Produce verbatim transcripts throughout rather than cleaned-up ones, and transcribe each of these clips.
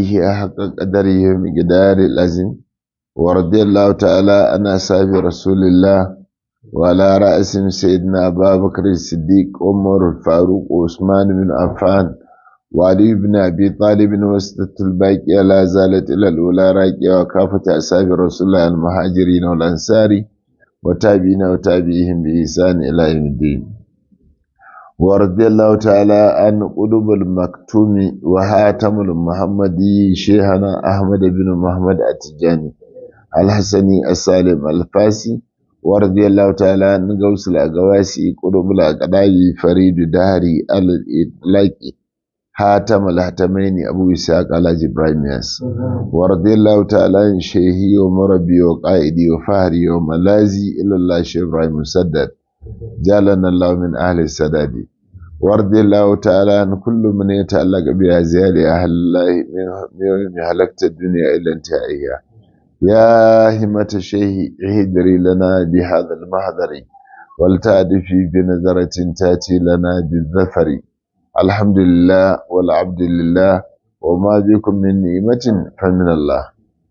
آله حق قدره ومقدار العظيم ورضي الله تعالى عن أصحاب رسول الله وعلى رأسهم سيدنا أبا بكر الصديق عمر الفاروق وعثمان بن عفان وعلي بن أبي طالب وسطة الباقية لا زالت إلى الأولى راكية وكافة أصحاب رسول الله المهاجرين والأنصار وتابعين وتابعيهم بإحسان إلى يوم الدين ورضي الله تعالى عن قلوب المكتوم وهاتم المحمدي شيخنا أحمد بن محمد التجاني الحسني السالم الفاسي ورضي الله تعالى عن غوث الأغواسي قلوب الأقداب فريد دهري الإطلاق هاتم الهتمين أبو إسحاق على إبراهيم ياس ورضي الله تعالى عن شيخي ومربي وقائدي وفهري وملازي إلى الله شيخ إبراهيم مسدد جعلنا الله من أهل السداد ورضي الله تعالى عن كل من يتعلق بأزيال أهل الله من يوم هلكت الدنيا إلى انتهائها يا همة الشيخ اهدري لنا بهذا المحضر ولتعرفي بنظرة تأتي لنا بالظفر الحمد لله والعبد لله وما بكم من نعمة فمن الله.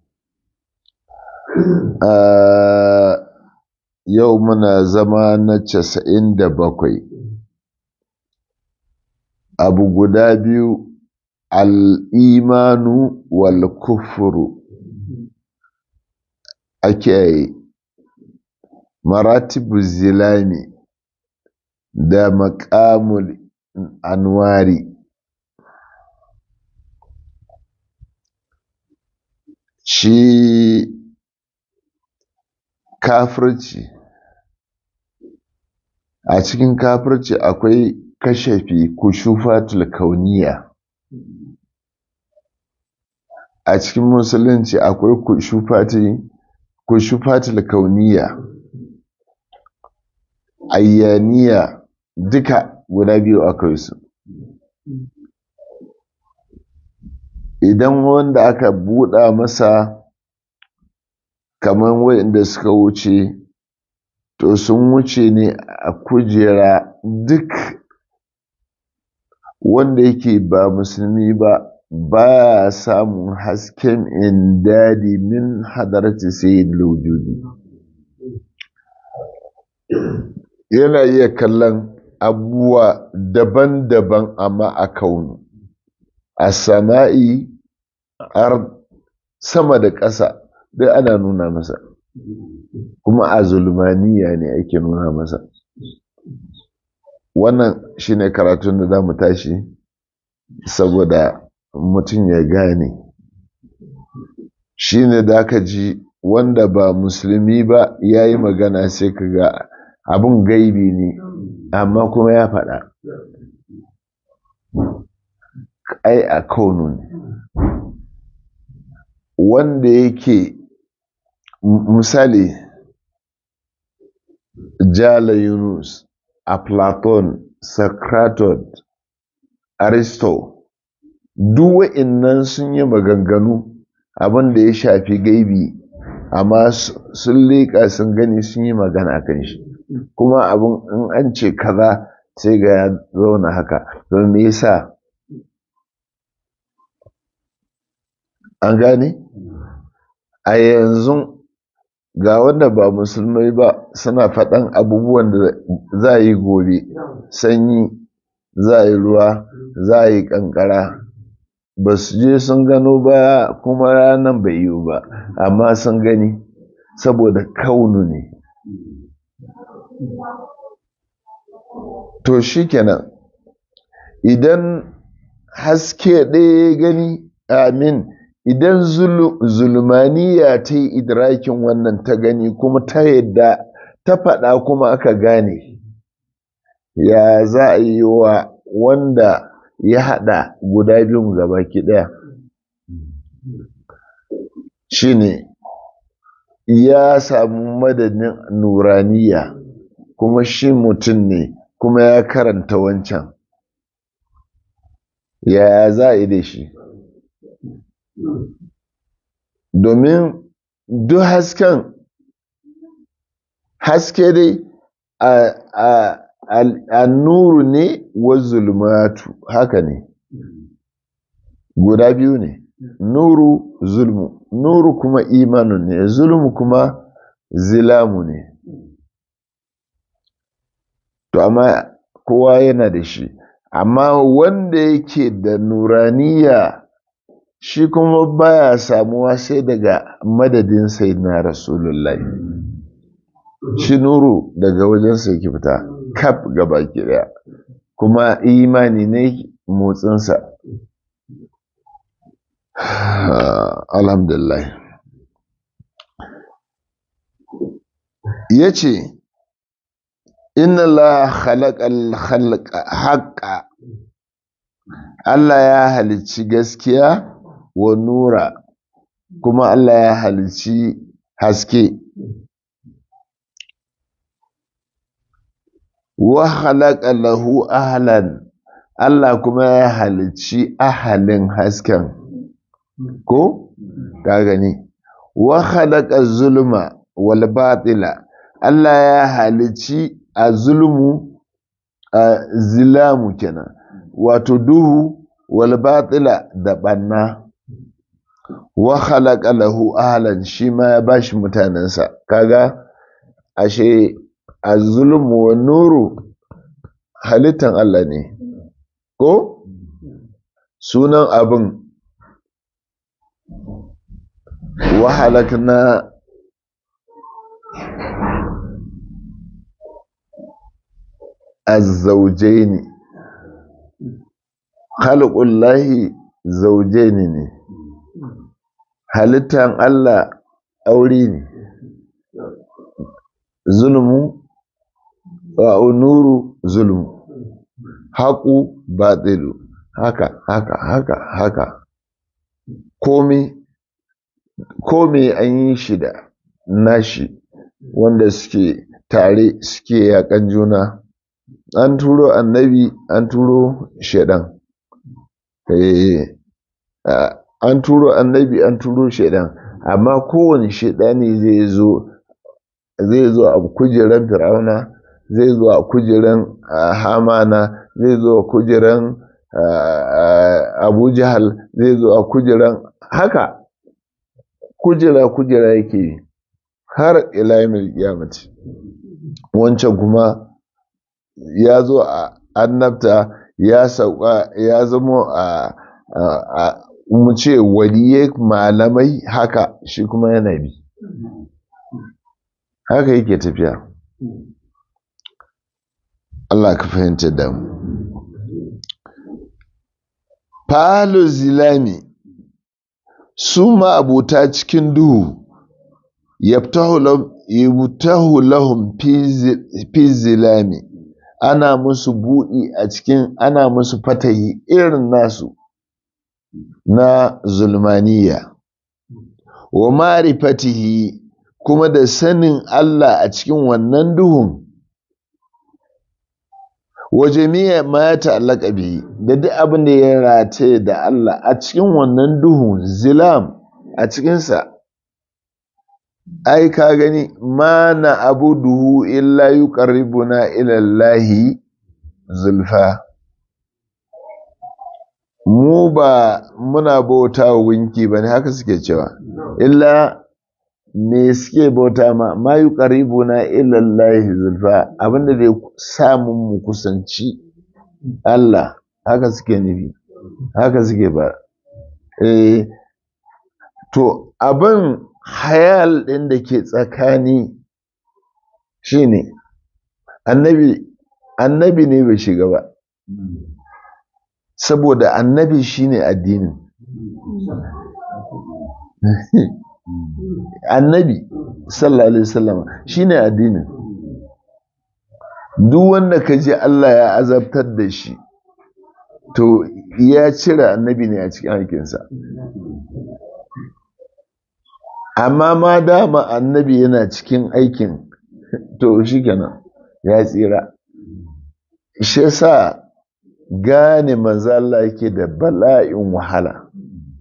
آه يومنا زمان تسعين دبقي أبو قدابي الإيمان والكفر أكي مراتب الزلام دا مقام الأنواري شي kafirci a cikin kafirci akwai kashafi kushufatul kauniya a cikin musulunci akwai kushufati kushufatul kauniya ayyaniya duka guda biyu akwai su idan wanda aka buɗa masa kamar waɗanda suka wuce to sun wuce ne a kujera duk wanda yake ba musulmi ba ba samun hasken indadi min hadarati sayyid wujudi yana iya kallon abubuwa daban-daban amma a kaunu a sama'i ar sama da ƙasa duk ana nuna masa kuma a zulmaniya ne ake nuna masa wannan shine karatun da za mu tashi saboda mutum ya gane shine da aka ji wanda ba musulmi ba ya yi magana sai ka ga abin gaibi ne amma kuma ya faɗa ai a kaunu ne wanda yake misali Jala Yunus, Platon, Socrates, Aristo, duk wa'innan sun yi maganganu abin da ya shafi gaibi amma sun leƙa sun gani sun yi magana kan shi kuma abin in an ce kaza sai ga ya zauna haka don me yasa an gane a yanzu ga wanda ba musulmai ba suna faɗan abubuwan da za a yi gobe sanyi za a yi ruwa za a yi ƙanƙara ba su je sun gano ba kuma ranar bai yiwu ba amma sun gani saboda kaunu ne to shi kenan idan haske ɗaya gani amin idan zulmaniya ta yi idrakin wannan ta gani kuma ta yadda ta faɗa kuma aka gane ya za a yi wa wanda ya haɗa guda biyun gabaki ɗaya shi ne ya samu madadin nuraniya kuma shi mutum ne kuma ya karanta wancan ya za a yi da shi domin duk hasken haske dai a nuru ne wa zulmatu haka ne guda biyu ne nuru zulmu, nuru kuma imanun ne, zulmu kuma zilamu ne. To amma kowa yana da shi, amma wanda yake da nuraniya shi kuma baya samuwa sai daga madadin sayyidina rasulullahi. Shi nuru daga wajensa yake fita kaf gaba daya, kuma imani ne motsinsa. Alhamdulillah. Ya ce, Inna la khalaqal khalqa haqqa, Allah ya halicci gaskiya wa nura, kuma Allah ya halicci haske. Wa khalaqa lahu ahlan, Allah kuma ya halicci ahalin hasken. Ko? Ka gani? Wa khalaqa zulma wal batila, Allah ya halicci a zulmu a zilamu kenan, wato duhu wal batila da banna. Wa khalaqa lahu ahlan, shi ma ya bashi mutanensa. Kaga ashe az-zulmu wan nuru halittan Allah ne. Ko sunan abin wa halakna az-zawjaini, khalqullahi zawjaini ne, halittan Allah aure ne. Zulmu wa nuru zulmu, haƙu batilu, haka haka haka haka. Komai komai an yi shi da nashi, wanda suke tare suke yaƙan juna. An turo annabi, an turo shaidan. Eh, an turo annabi, an turo shaidan, amma kowane shaidani zai zo zai zo a kujeran Fir'auna, zai zo a kujeran Hamana, zai zo a kujeran Abu Jahal, zai zo a kujeran haka, kujera kujera yake har ila yawmil qiyamati. Wancan kuma ya zo a annabta, ya sauka, ya zama a mu ce waliyai malamai, haka shi kuma yana bi, haka yake tafiya. Allah ka fahimta da mu. Falu zilami, su ma abuta cikin duhu, yabtahu lahum fi zilami, ana musu buɗi a cikin, ana musu fatahi irin nasu na zulmaniya. Wa ma'rifatihi, kuma da sanin Allah a cikin wannan duhun. Wa jami'a ma ya ta'allaka bihi, da duk abin da ya rataye da Allah a cikin wannan duhun zilam a cikinsa. Ai ka gani, ma na abuduhu illa yuqarribuna ila Allahi zulfa. Mu ba muna bauta wa gunki bane, haka suke cewa, illa me suke bauta ma ma yuqarribuna ila Allahi zulfa, abinda zai samu mu kusanci Allah, haka suke nufi, haka suke ba. Eh, to abin hayal ɗin da ke tsakani shine annabi annabi ne bai shiga ba, saboda annabi shine addinin. Annabi sallallahu alaihi wasallam shine addinin. Duk wanda ka ji Allah ya azabtar da shi, to ya cire annabi ne a cikin aikinsa. Amma ma dama annabi yana cikin aikin, to shi kenan ya tsira. Shi yasa gane manzo Allah yake da bala'in wahala,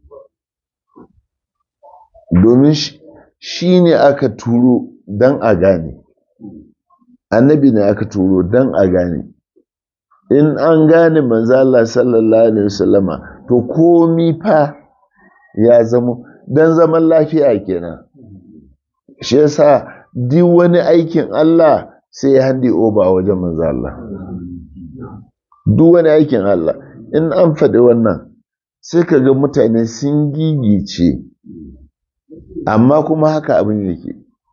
domin shi ne aka turo don a gane, annabi ne aka turo don a gane. In an gane manzo Allah sallallahu alaihi wasallama, to komi fa ya zamo don zaman lafiya kenan. Shi yasa duk wani aikin Allah sai ya handi oba wajen manzo Allah. Duk wani aikin Allah in an faɗi wannan sai ka ga mutane sun gigice, amma kuma haka abin yake.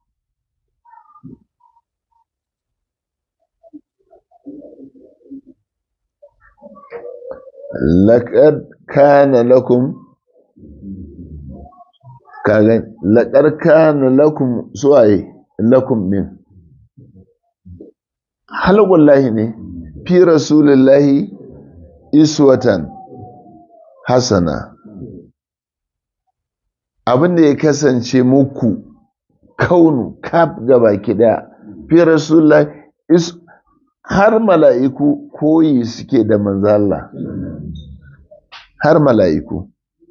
Laƙar kana lakum kagan laƙar kana lakum suwaye lakum min halqullahi ne fi rasulillahi iswatan hasana. Abin da ya kasance muku kaunu kaf gaba kida fi rasulillahi is har mala'iku koyi suke da manzo Allah, har mala'iku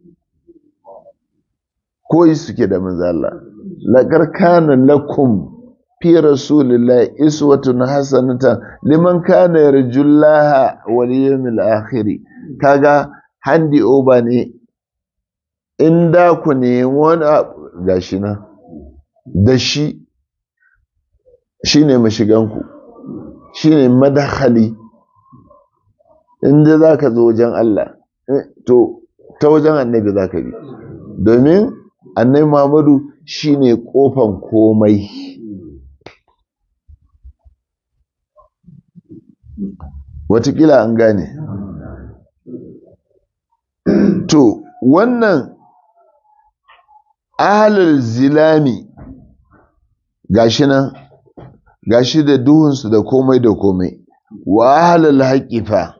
koyi suke da manzo Allah. Laqad kana lakum fi rasulillahi iswatun hasanatan liman kana yarjullaha wal yawmil akhir. Kaga handi oba ne inda ku ne wani gashi na da shi shine mashiganku, shine madakhali. Inda zaka zo wajen Allah to ta wajen annabi zaka bi, domin annabi Muhammadu shine kofan komai. Watakila an gane. To wannan ahlul zilami gashi nan gashi da duhunsu da komai da komai. Wa ahlul haqqi fa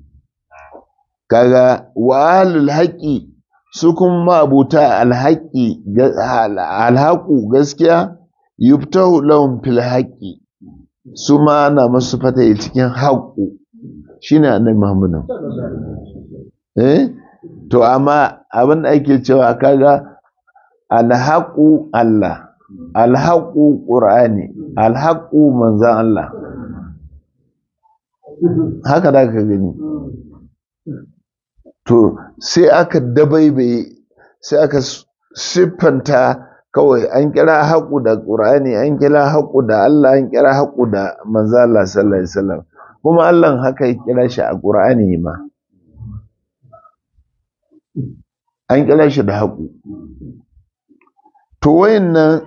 kaga wa ahlul haqqi su kuma abuta alhaqqi alhaqu gaskiya yuftahu lahum fil haqqi, su ma ana masu fata cikin haqqu shine annabi Muhammadu. Eh to amma abin da ake cewa kaga alhaqu Allah, alhaqu Qur'ani, alhaqu manzan Allah, haka da ka gani. To sai aka dabaibaye, sai aka siffanta kawai an kira haƙu da Qur'ani, an kira haƙu da Allah, an kira haƙu da manzan Allah sallallahu alaihi wasallam. Kuma Allah haka ya kira shi a Qur'ani ma, an kira shi da haƙu. To wayannan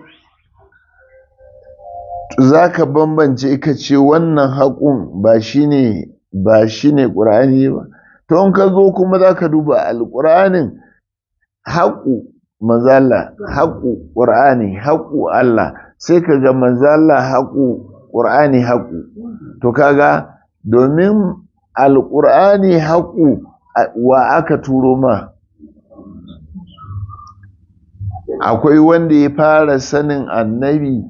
za ka bambance ka ce wannan haƙun ba shi ne ba shi ne ƙur'ani ba. To in ka zo kuma za ka duba alƙur'anin haƙu manzala, haƙu ƙur'ani, haƙu Allah, sai ka ga manzala haƙu ƙur'ani haƙu. To kaga domin alƙur'ani haƙu wa aka turo ma? Akwai wanda ya fara sanin annabi?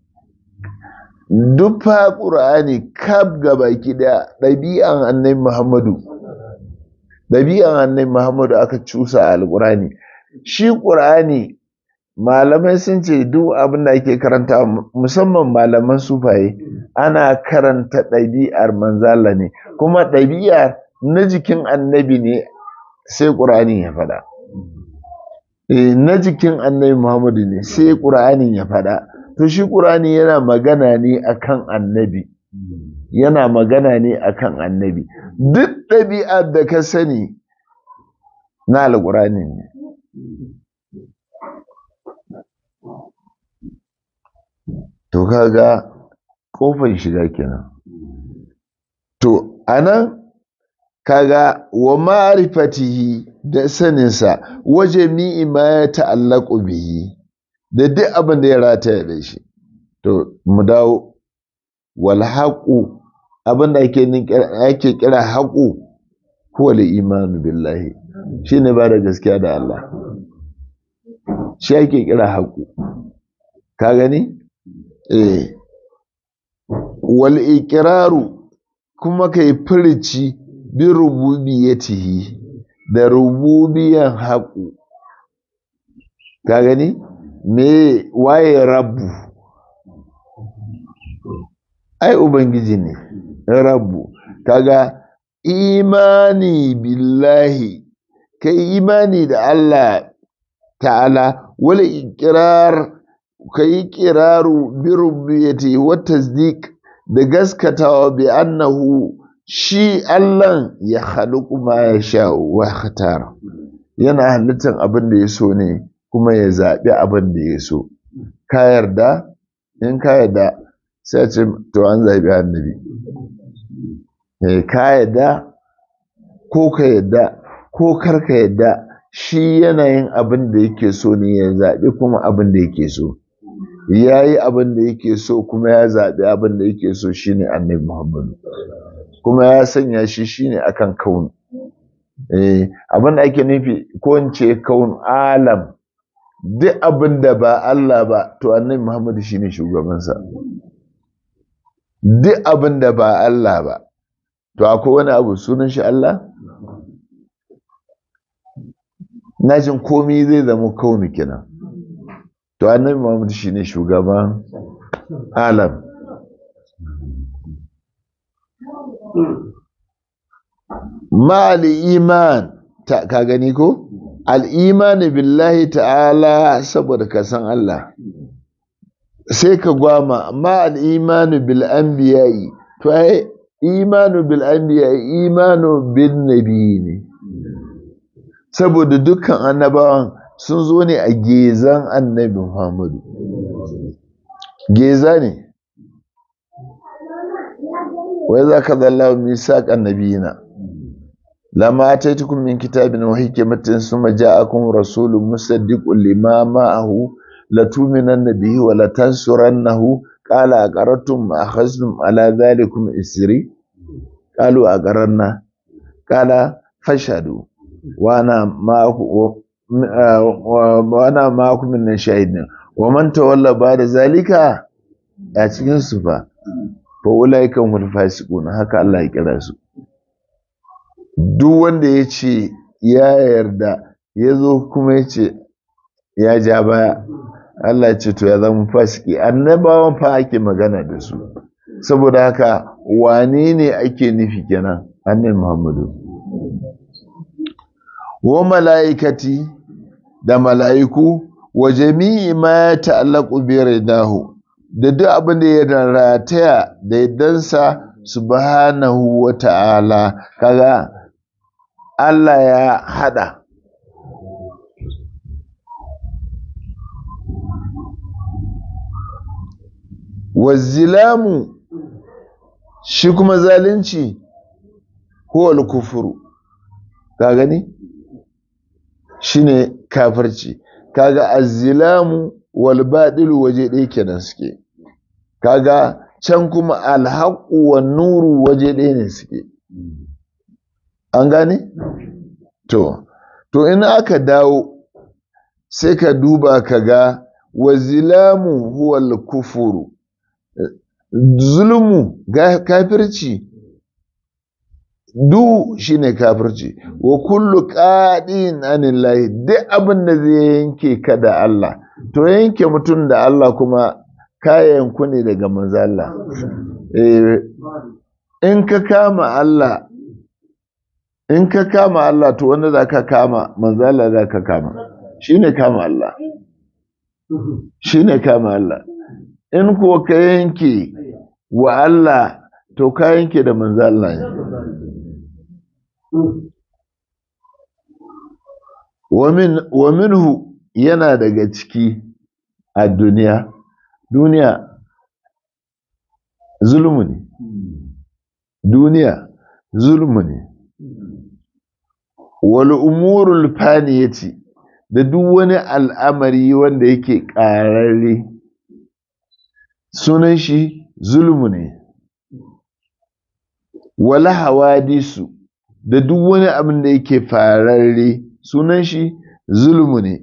Duk fa ƙur'ani kaf gabaki da ɗabi'an annabi Muhammadu, ɗabi'an annabi Muhammadu aka cusa a alƙur'ani. Shi ƙur'ani malamai sun ce duk abin da ake karanta, musamman malaman sufaye, ana karanta ɗabi'ar manzala ne, kuma ɗabi'ar na jikin annabi ne sai ƙur'ani ya faɗa. E, na jikin annabi Muhammadu ne sai ƙur'ani ya faɗa. To shi ƙur'ani yana magana ne akan annabi, yana magana ne akan annabi. Duk ɗabi'ar da ka sani na alƙur'ani ne. To kaga ƙofar shiga kenan. To anan kaga wa ma'rifatihi da saninsa waje mi'i ma ya ta'allaku bihi, da duk abin da ya rataya da shi. To mu dawo wal haqu, abin da ake ake kira haqu huwa al-imanu billahi, shine ba da gaskiya da Allah, shi ake kira haqu. Ka gani? Eh wal iqraru, kuma kai furici bi rububiyatihi, da rububiyan haqu. Ka gani? Me waye rabbu? Ai ubangiji ne rabbu. Kaga imani billahi, kai imani da Allah ta'ala wal iqrar kai qiraru bi rububiyyati wa tasdiq da gaskatawa bi annahu shi Allah ya khaliqu ma yasha wa khatar yana halittar abin da ya so ne kuma ya zaɓi abin da ya so ka yarda in ka yarda sai ce to an zaɓi annabi ka yarda ko ka yarda ko kar ka yarda shi yanayin abin da yake so ne ya zaɓi kuma abin da yake so ya yi abin da yake so kuma ya zaɓi abin da yake so shine annabi Muhammadu kuma ya sanya shi shine akan kauni eh abin da ake nufi ko in ce kaun alam duk abin da ba Allah ba to annabi Muhammadu shine shugabansa duk abin da ba Allah ba to akwai wani abu sunan shi Allah na jin komai zai zama kauni kenan to annabi Muhammadu shine shugaban alam ma al-iman ta ka gani ko al-iman billahi ta'ala saboda ka san Allah sai ka gwama ma al-iman bil anbiya'i to ai imanu bil anbiya'i imanu bin nabi ne saboda dukkan annabawan sun zo ne a gezan annabi Muhammadu geza ne wai za ka zalla misaq annabiyina lama ataitukum min kitabin wa hikmatin summa ja'akum rasulun musaddiqun lima ma'ahu latuminanna bihi wa latansurannahu qala aqarrtum ma akhadhtum ala dhalikum isri qalu aqarrna qala fashhadu wa ana ma'akum wa ana ma'akum min shahidin wa man tawalla ba'da zalika a cikin su fa fa ulaika hum fasiqun haka Allah ya kira su duk wanda ya ce ya yarda ya zo kuma ya ce ya ja baya Allah ya ce to ya zama fasiki annabawan fa ake magana da su saboda haka wane ne ake nufi kenan annabi Muhammadu wa mala'ikati da mala'iku wa jami'i ma ta'allaqu bi ridahu da duk abin da ya rataya da yaddansa subhanahu wa ta'ala kaga Allah ya hada wazilamu shi kuma zalunci huwal kufuru ka gani shine kafirci kaga azzilamu wal badilu waje ɗaya kenan suke kaga can kuma alhaqu wan nuru waje ɗaya ne suke an gane to to in aka dawo sai ka duba kaga wazilamu huwal kufuru zulmu kafirci du shine kafirci wa kullu qadin anillahi duk abin da zai yanke ka da Allah to yanke mutum da Allah kuma kayan ku ne daga manzo Allah eh in ka kama Allah in ka kama Allah to wanda zaka kama manzo Allah zaka kama shine kama Allah shine kama Allah in ko ka yanke wa Allah to ka yanke da manzo Allah ne wa minhu yana daga ciki a duniya duniya zulmu ne duniya zulmu ne wal umurul faniyati da duk wani al'amari wanda yake ƙararre sunan shi zulmu ne wala hawadisu da duk wani abin da yake fararre sunan shi zulmu ne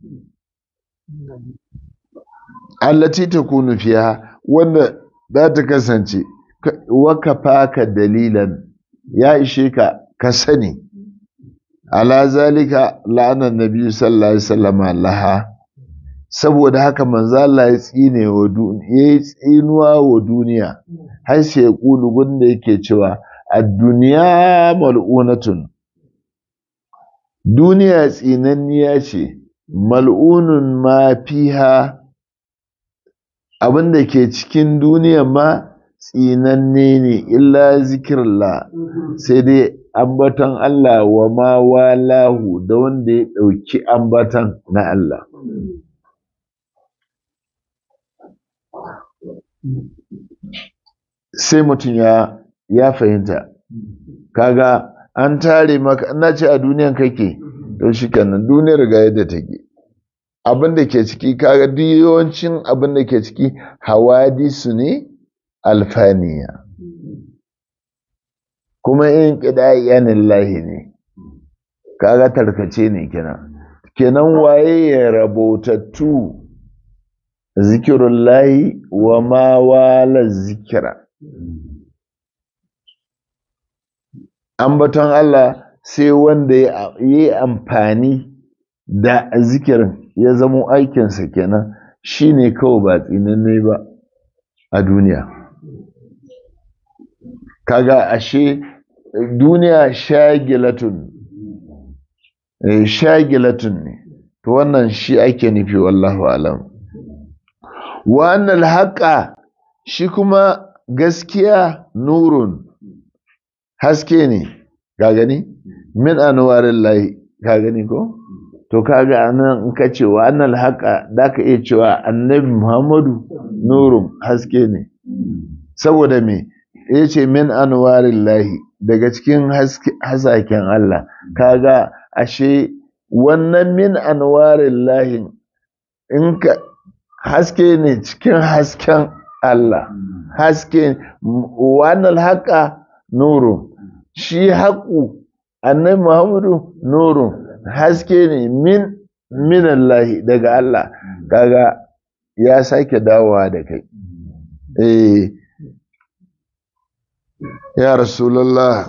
allati takunu fiha wanda za ta kasance waka faka dalilan ya ishe ka ka sani ala zalika la'anan nabi sallallahu alaihi wasallam laha saboda haka manzo Allah ya tsine wa duniya ya tsinuwa wa duniya har sai ya kulu gunda yake cewa ad-dunya mal'unatun duniya tsinanniya ce mal'unun ma fiha, abin da ke cikin duniya ma tsinanne ne, illa zikirla, sai dai ambatan Allah wa ma walahu, da wanda ya ɗauki ambatan na Allah. Sai mutum ya ya fahimta, kaga an tare maka, na ce a duniyan kake, to shi kenan duniyar ga yadda take. Abin da ke ciki, kaga duk yawancin abin da ke ciki hawadisu ne alfaniya, kuma in ƙidayen lahi ne, kaga tarkace ne kenan. Kenan waye ya rabotattu zikirullahi wa ma wala zikira. Ambaton Allah sai wanda ya yi amfani da zikirin ya zamo aikinsa kenan, shi ne kawai ba tsinanne ba a duniya. Kaga ashe duniya shagilatun, shagilatun ne, to wannan shi ake nufi, wallahu alam. Wa annal haqa, shi kuma gaskiya nurun, haske ne, ka gani min anwarin lahi, ka gani ko? To kaga anan in ka ce wa annal haqa, da ka iya cewa annabi Muhammadu nurun, haske ne. Saboda me ya ce min anwarin lahi, daga cikin hasaken Allah. Kaga ashe wannan min anwarin lahi, in ka haske ne cikin hasken Allah, haske wannan haƙa nuru, shi haƙu annabi Muhammadu nuru, haske ne min minallahi, daga Allah. Kaga ya sake dawowa da kai. Eh ya Rasulullah,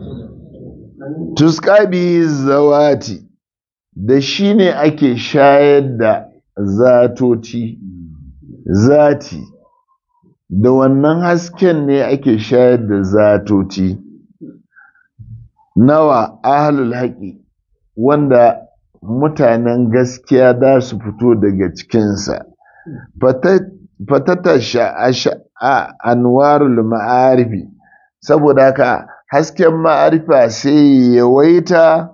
tuska bi zawati, da shi ne ake shayar da zatoci, zati, da wannan hasken ne ake shayar da zatoci. Nawa ahlul haƙi, wanda mutanen gaskiya za su fito daga cikinsa. Fatata sha'asha anwarul ma'arifi, saboda haka hasken ma'arifa sai yawaita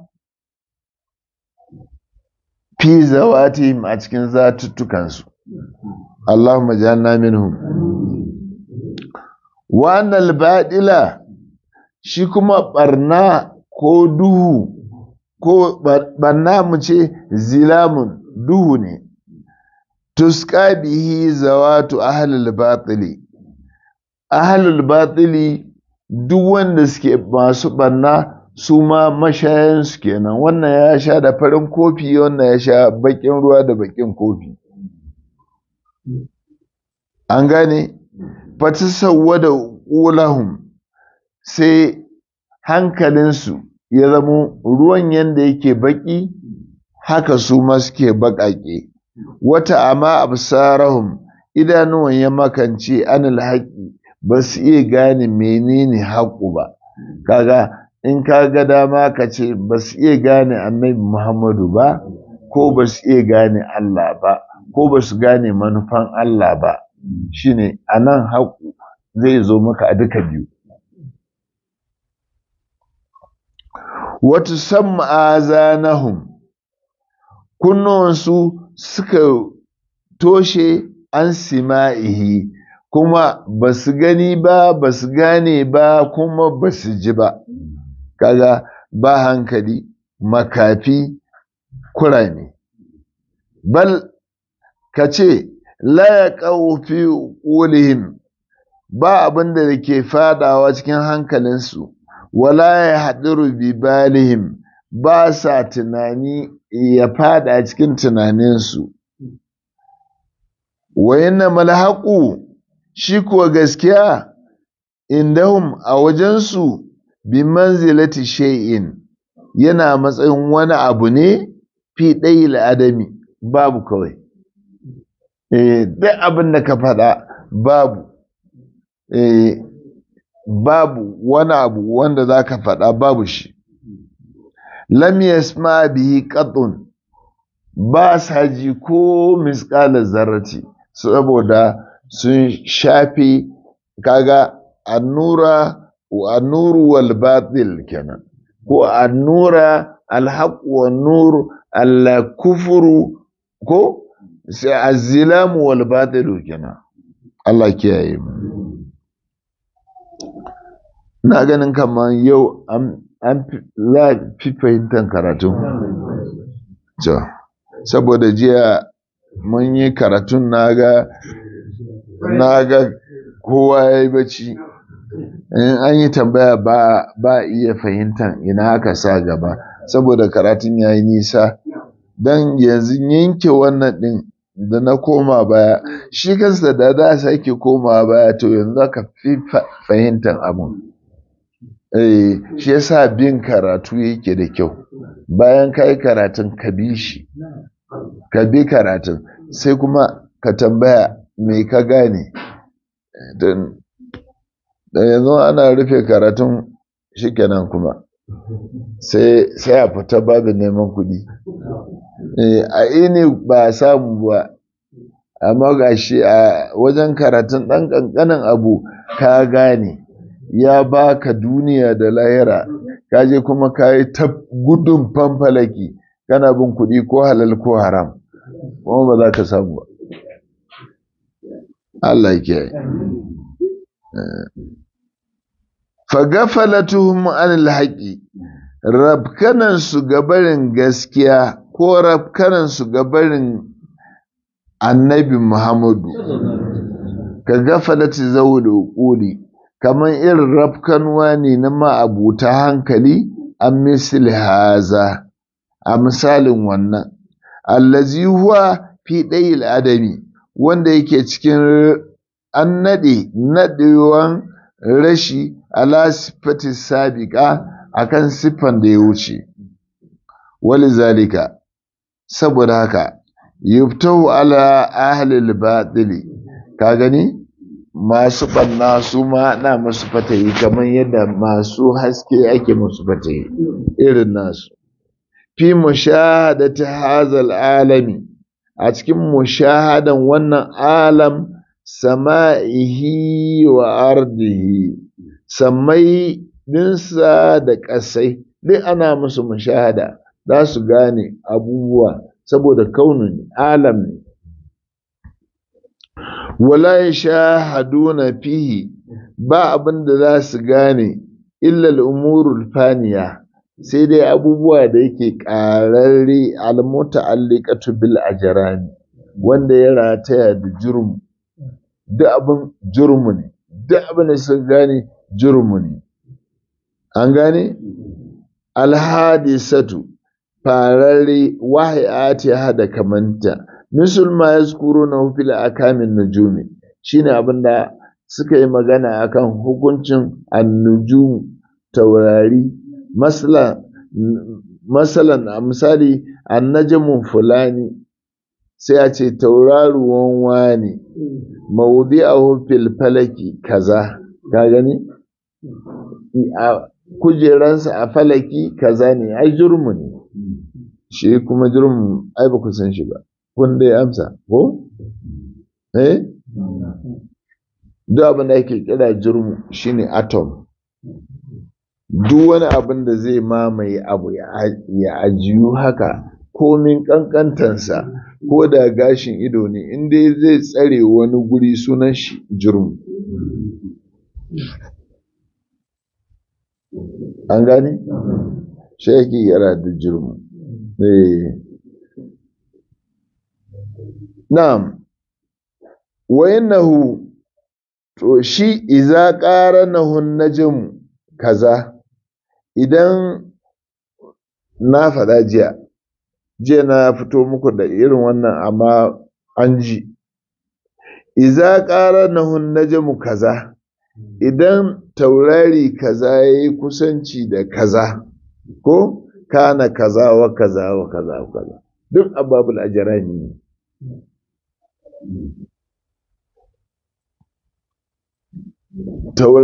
fi zawatihim, a cikin zatuttukansu. Allahumma ja'alna minhum. Wa annal baɗila, shi kuma ɓarna ko duhu, ko ɓarna mu ce zilamun, duhu ne. Tuska bihi zawatu ahlul batili, ahlul batili duk wanda suke masu ɓarna, su ma mashayansu kenan. Wannan ya sha da farin kofi, wannan ya sha baƙin ruwa da baƙin kofi. An gane? Fatasawwa da ƙulahum, sai hankalinsu ya zamo ruwan yanda yake baƙi, haka su ma suke baƙaƙe. Wata amma absarahum, idanuwan ya makance anil haƙi, ba su iya gane menene haƙu ba. Kaga in ka ga dama ka ce ba su iya gane annabi Muhammadu ba, ko ba su iya gane Allah ba, ko ba su gane manufan Allah ba. Shine anan haƙu zai zo maka a duka biyu. Wata samma azanahum, kunnuwansu suka toshe an sima'ihi, kuma ba su gani ba, ba su gane ba, kuma ba su ji ba. Kaga ba hankali, makafi, kurame. Bal ka ce la yaqau fi qulihim, ba abin da ke fadawa cikin hankalinsu, wala ya haɗiru bi balihim, ba sa tunani ya fada cikin tunaninsu. Wa yana malhaƙu, shi kuwa gaskiya, indahum a wajensu, bi manzilati shay'in, yana matsayin wani abu ne fi ɗayil adami, babu kawai. Eh, duk abin da ka faɗa babu. Eh, babu wani abu wanda za ka faɗa, babu shi. Lam yasma bihi qatun, ba sa ji ko misƙalar zarrati saboda sun shafe kaga annura annuru wal batil kenan ko annura alhaq wa nur al kufru ko sai azzilamu wal batil kenan Allah kiyaye mu na ganin kamar yau an za fi fahimtar karatu to saboda jiya mun yi karatun naga naga kowa ya yi bacci in an yi tambaya ba ba iya fahimtar ina aka sa gaba saboda karatun ya yi nisa don yanzu yanke wannan din da na koma baya shi kansa da za a sake koma baya to yanzu aka fi fahimtar abun eh shi yasa bin karatu yake da kyau bayan ka yi karatun ka bi shi ka bi karatun sai kuma ka tambaya me ka gane da yanzu ana rufe karatun shikenan kuma sai sai a fita babu neman kuɗi a ini ba a samu ba amma ga shi a wajen karatun ɗan ƙanƙanin abu ka gane ya baka duniya da lahira kaje kuma ka yi ta gudun fanfalaki kana bin kuɗi ko halal ko haram kuma ba za ka samu ba Allah ke fagafalatuhum anil haqqi rabkanan su gabarin gaskiya ko rabkanan su gabarin annabi Muhammadu ka gafalati zawul quli kaman irin rabkanwa ne na ma'abuta hankali an misli haza a misalin wannan allazi huwa fi dayil adami wanda yake cikin an nade nadewan rashi ala sifati sabiqa akan siffan da ya wuce walizalika saboda haka yuftahu ala ahli al-batili ka gani masu banna su ma na musu fatayi kamar yadda masu haske ake musu fatayi irin nasu fi mushahadati hazal alami a cikin mushahadan wannan alam sama'ihi wa ardihi samai dinsa da ƙasai duk ana musu mushahada za su gane abubuwa saboda kaunin alam ne wala yashahaduna fihi ba abin da za su gane illa al'umurul faniya sai dai abubuwa da yake ƙararre almuta'alliqatu bil ajrami wanda ya rataya da jurmu duk abin jurmu ne duk abin da sun gane jurmu ne an gane alhadisatu fararre wahayati hada kamanta misul ma yazkuruna fil akamin nujumi shine abinda suka yi magana akan hukuncin annujum taurari masalan masalan a misali annajmun fulani sai a ce tauraruwan wani mawdi'ahu fil falaki kaza ka gani a kujeransa a falaki kaza ne ai jurmu ne shi kuma jurmu ai ba ku san shi ba kun dai amsa ko eh duk abin da ake kira jurmu shine atom duk wani abin da zai mamaye abu ya ajiyu haka komin kankantansa ko da gashin ido ne in dai zai tsare wani guri sunan shi jurmu an gani shi yake yara da jurmu eh na'am wa innahu to shi iza qaranahu najm kaza idan na faɗa jiya jiya na fito muku da irin wannan amma an ji iza qaranahu najm kaza idan taurari kaza yayi kusanci da kaza ko kana kaza wa kaza wa kaza wa kaza duk ababul ajrani ne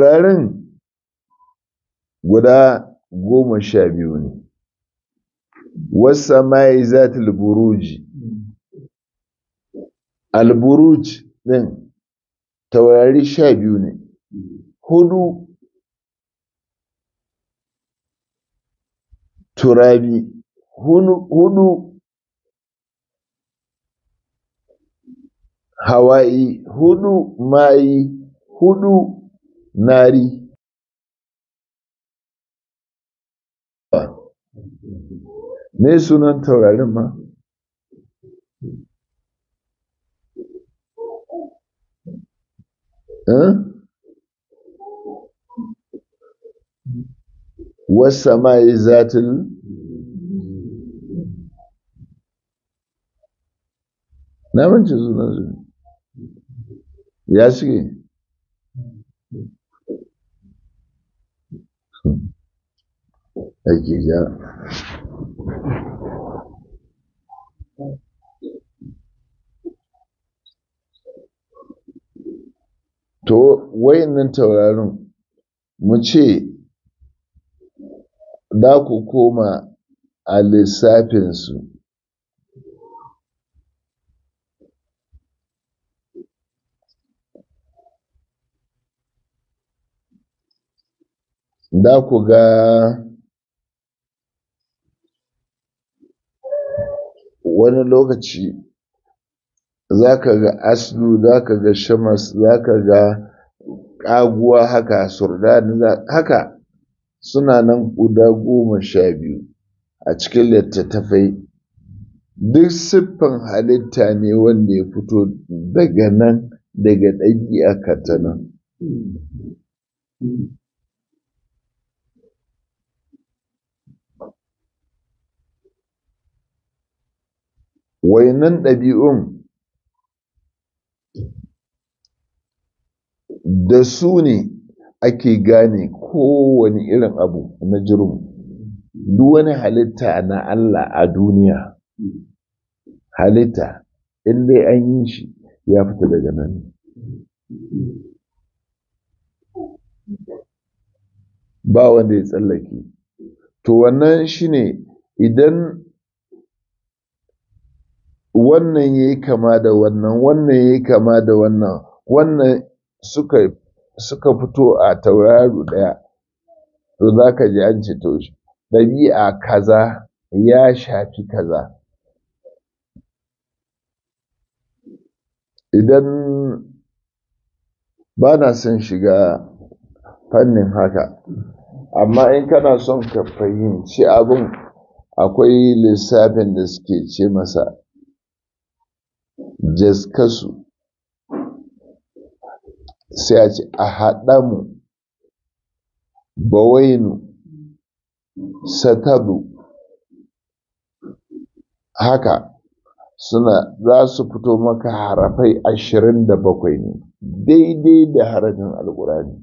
taurarin guda goma sha biyu ne wasa mai zatul buruji. Alburuj ɗin taurari sha biyu ne, hudu turabi, hudu hawa'i, hudu ma'i, hudu nari. Me sunan taurarin ma? Eh? Wasa ma'i zatul na mance sunan su ya suke ake ja to wayannan taurarin mu ce da ku koma a lissafinsu da ku ga wani lokaci za ka ga aslu, za ka ga shamas, za ka ga ƙaguwa haka surdani haka suna nan guda goma sha biyu a cikin littattafai. Duk siffan halitta ne wanda ya fito daga nan, daga ɗabi'a ta nan. Wainan ɗabi'un da su ne ake gane kowane irin abu na jirum. Duk wani halitta na Allah a duniya, halitta in dai an yi shi ya fita daga nan. Ba wanda ya tsallake. To wannan shine idan wannan ya yi kama da wannan, wannan ya yi kama da wannan, wannan suka suka fito a tauraro ɗaya, to za ka ji an ce to ɗabi'a kaza ya shafi kaza. Idan ba na son shiga fannin haka, amma in kana son ka fahimci abin, akwai lissafin da suke ce masa jaskasu, sai a ce a haɗa mu bawainu satabu haka suna za su fito maka harafai ashirin da bakwai ne daidai da harafin alƙur'ani.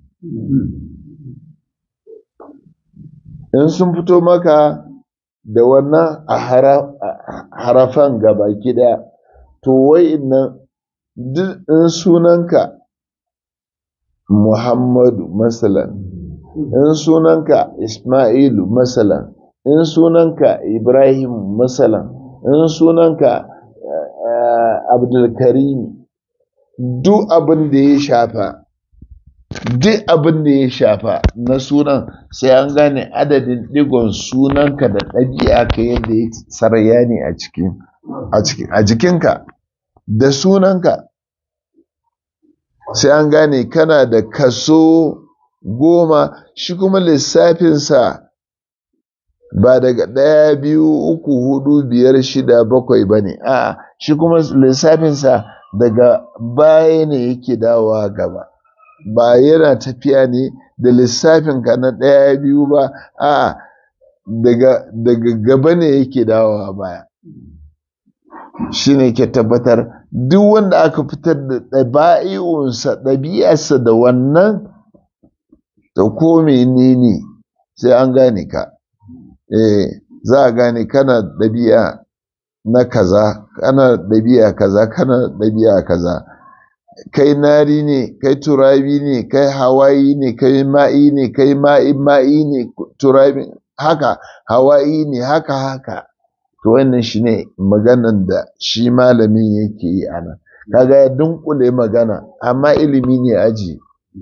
In sun fito maka da wannan a harafan gabaki ɗaya, to wa'innan duk in sunanka Muhammadu masalan, in sunanka Ismailu masalan, in sunanka Ibrahim masalan, in sunanka Abdulkarim, duk abin da ya shafa duk abin da ya shafa na sunan sai an gane adadin digon sunanka da ɗabi'a ka yadda ya saraya ne a cikin a jikinka da sunanka, sai an gane kana da kaso goma. Shi kuma lissafinsa ba daga ɗaya biyu uku hudu biyar shida bakwai ba ne, a shi kuma lissafinsa daga baya ne yake dawowa gaba, ba yana tafiya ne da lissafinka na ɗaya biyu ba, a daga daga gaba ne yake dawowa baya. Shi ne ke tabbatar duk wanda aka fitar da ɗaba'i'unsa ɗabi'arsa da wannan, da ko menene sai an gane ka. Eh, za a gane kana ɗabi'a na kaza, kana ɗabi'a kaza, kana ɗabi'a kaza. Kai nari ne, kai turabi ne, kai hawaii ne, kai ma'i ne, kai ma'i ma'i ne, turabi haka, hawaii ne, haka haka. to wannan shine maganan da shi malamin yake yi ana kaga ya dunkule magana amma ilimi ne aji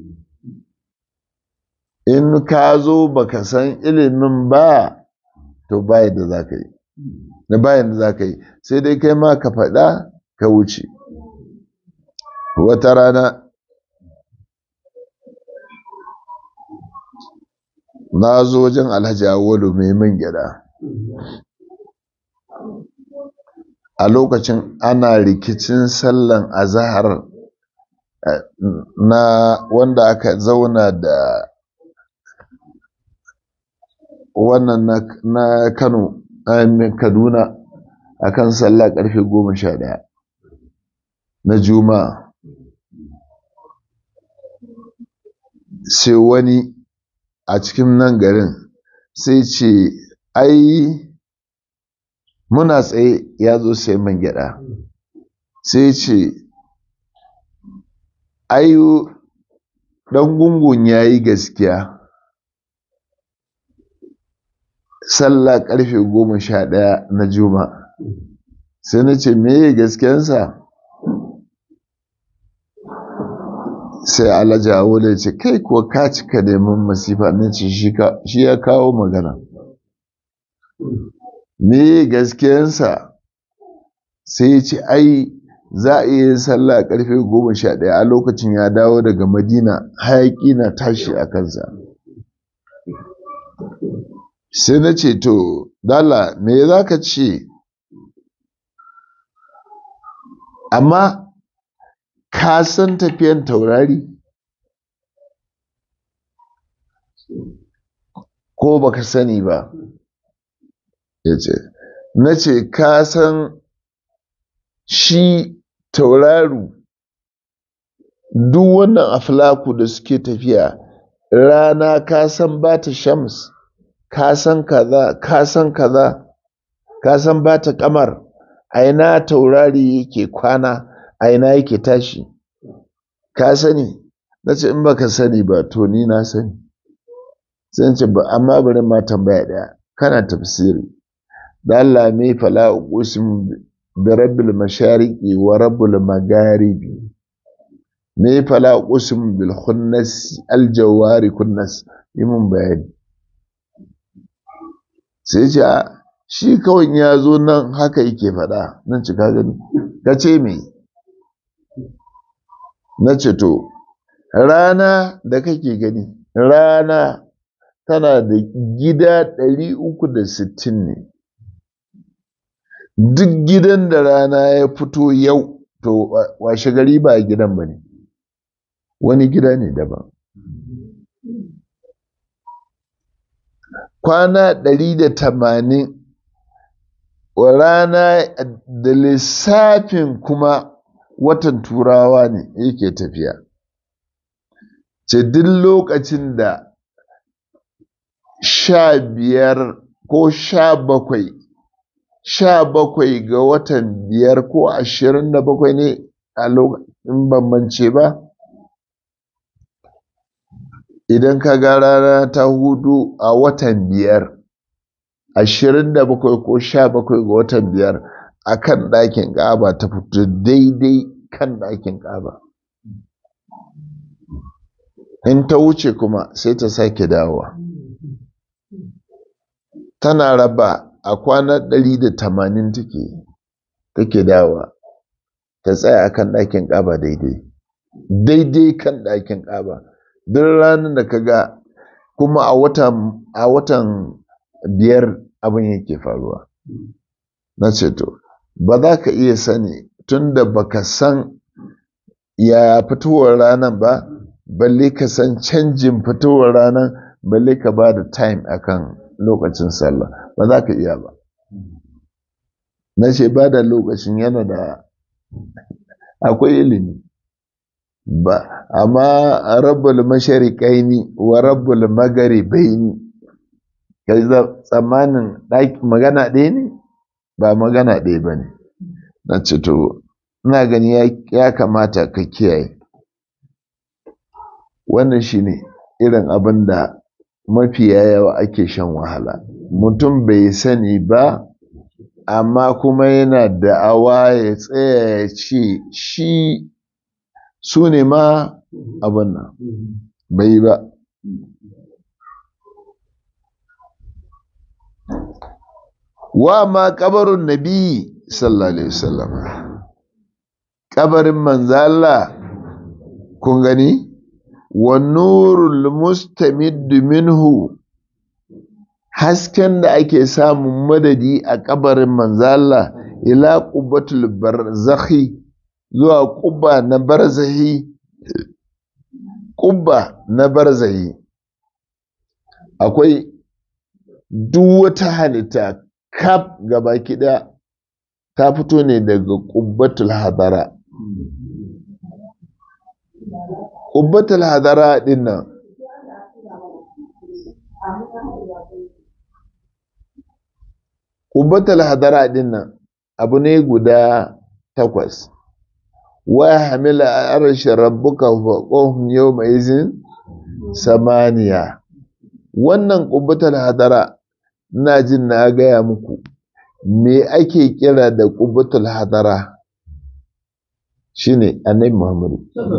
in ka zo baka san ilimin ba to bayan da za ka yi na bayan da za ka yi sai dai kai ma ka faɗa ka wuce wata rana na zo wajen alhaji awolu mai man gyada a lokacin ana rikicin sallan azahar na wanda aka zauna da wannan na Kano na Kaduna akan sallah karfe goma sha ɗaya na Juma'a sai wani a cikin nan garin sai ce ai muna tsaye ya zo sai man gyada sai ce ai dan gungun yayi gaskiya sallah karfe goma sha ɗaya na Juma'a sai na ce meye gaskiyansa sai alhaji awole ya ce kai kuwa ka cika neman masifa na ce shi ya kawo magana meye gaskiyansa sai ya ce ai za a iya sallah karfe goma sha ɗaya a lokacin ya dawo daga Madina hayaki na tashi a kansa sai na ce to dala me za ka ce amma ka san tafiyan taurari ko baka sani ba ya ce na ce ka san shi tauraru duk wannan aflaku da suke tafiya rana ka san ba ta shams ka san kaza ka san kaza ka san ba ta kamar a ina taurari yake kwana a ina yake tashi ka sani na ce in baka sani ba to ni na sani sai ce ba amma bari ma tambaya daya kana tafsiri da Allah mai fala uqsim bi rabbil mashariqi wa rabbil magharibi mai fala uqsim bil khunnas al jawari kunnas yi mun bayani sai ce shi kawai ya zo nan haka yake faɗa nan ci ka gani ka ce me na ce to rana da kake gani rana tana da gida ɗari uku da sittin ne duk gidan da rana ya fito yau to washe gari ba gidan ba ne wani gida ne daban kwana ɗari da tamanin rana da lissafin kuma watan turawa ne yake tafiya ce duk lokacin da sha biyar ko sha bakwai sha bakwai ga watan biyar ko ashirin da bakwai ne a lokacin bambance ba idan ka ga rana ta hudu a watan biyar ashirin da bakwai ko sha bakwai ga watan biyar a kan ɗakin ƙaba ta fito daidai kan ɗakin ƙaba in ta wuce kuma sai ta sake dawowa tana raba a kwana ɗari da tamanin take take dawowa ta tsaya a kan ɗakin ƙaba daidai daidai kan ɗakin ƙaba duk ranar da ka ga kuma a watan a watan biyar abin yake faruwa na ce to ba za ka iya sani tun da baka san ya fitowar ranar ba balle ka san canjin fitowar ranar balle ka ba da time akan lokacin sallah ba za ka iya ba na ce ba da lokacin yana da akwai ilimi ba amma rabbul mashariqaini wa rabbul magharibaini kai tsammanin magana ɗaya ne ba magana ɗaya ba ne na ce to ina gani ya kamata ka kiyaye wannan shine irin abin da mafiya yawa ake shan wahala mutum bai sani ba amma kuma yana da'awa ya tsaya ya ce shi su ne ma abin nan bai ba. Wa ma kabarin nabi sallallahu alaihi wasallam, kabarin manzo Allah kun gani, wa nurul mustamid minhu, hasken da ake samun madadi a kabarin manzo Allah ila qubbatul barzakhi, zuwa qubba na barzahi, qubba na barzahi akwai duk wata halitta kaf gaba kida ta fito ne daga qubbatul hadara. Qubbatul hadara din nan qubbatul hadara din nan abu ne guda takwas. Wa hamila arshi rabbuka fawqahum yawma izin samaniya. Wannan qubbatul hadara ina jin na gaya muku me ake kira da qubbatul hadara, shine annabi Muhammadu.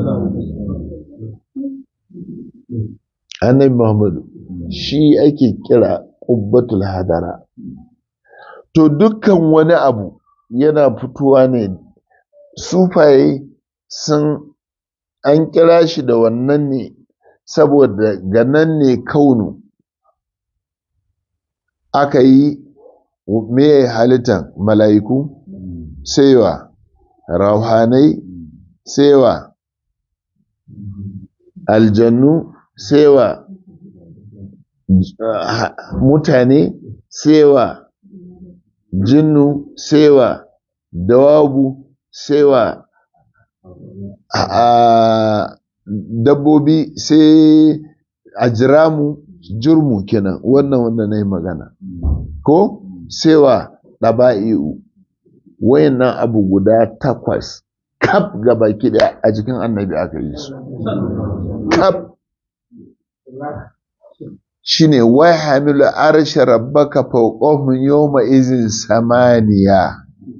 Annabi Muhammadu shi ake kira qubbatul hadara. To dukkan wani abu yana fitowa ne, sufaye sun an kira shi da wannan ne saboda ganan ne kaunu aka yi me halittan mala'iku, saiwa rauhanai, saiwa aljannu, saiwa mutane, saiwa jinnu, saiwa dawabu, saiwa dabbobi, sai ajramu, jurmu kenan, wannan wanda na yi magana ko saiwa ɗaba'i'u. Wayannan abu guda takwas kaf gaba ɗaya a jikin annabi aka yi su kaf. Shine wa hamilu arsha rabbaka fawqahum yawma izin samaniya.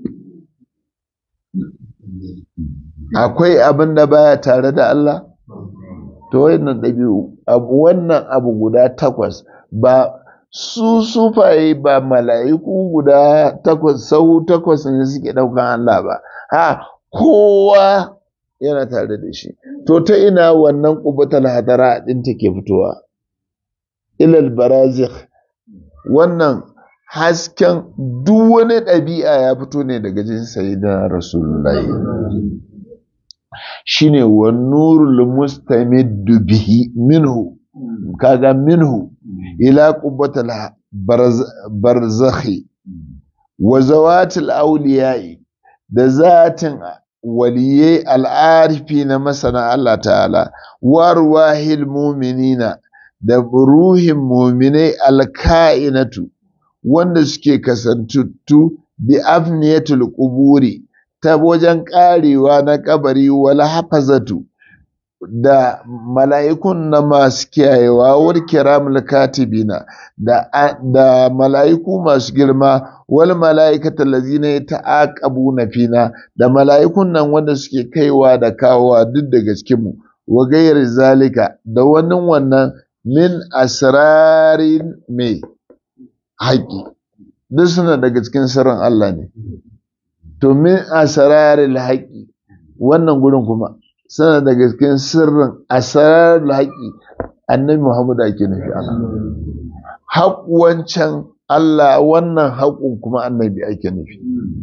Akwai abin da baya tare da Allah? To wayannan ɗabi'u abu wannan abu guda takwas, ba su sufaye ba mala'iku guda takwas sau takwas ne suke ɗaukan Allah ba, ha kowa yana tare da shi. To ta ina wannan qubbatul hadara din take fitowa? Ilal barazikh, wannan hasken duk wani ɗabi'a ya fito ne daga jin sayyidina rasulullahi. Shine wa nurul mustamiddu bihi minhu, kaga minhu ila qubbatul barzakhi wa zawatil awliya'i, da zatin waliyai al'arifi na masana Allah ta'ala, wa ruwahil mu'minina, da ruhin mu'minai alka'inatu, wanda suke kasantattu bi afniyatul quburi, ta wajen karewa na kabari, wala hafazatu, da mala'ikun na masu kiyayewa, wal kiramul katibina, da, da mala'iku masu girma, wal mala'ikatul lazina yata'aqabuna fina, da mala'ikun nan wanda suke kaiwa da kawowa duk daga cikin mu, wa gairi zalika, da wannan wannan min asrarin mai haƙi, duk suna daga cikin sirrin Allah ne. To min asraril haƙi, wannan gurin kuma suna daga cikin sirrin asrarul haƙi, annabi Muhammad ake nufi ana. Haƙ wancan Allah, wannan haƙun kuma annabi ake nufi.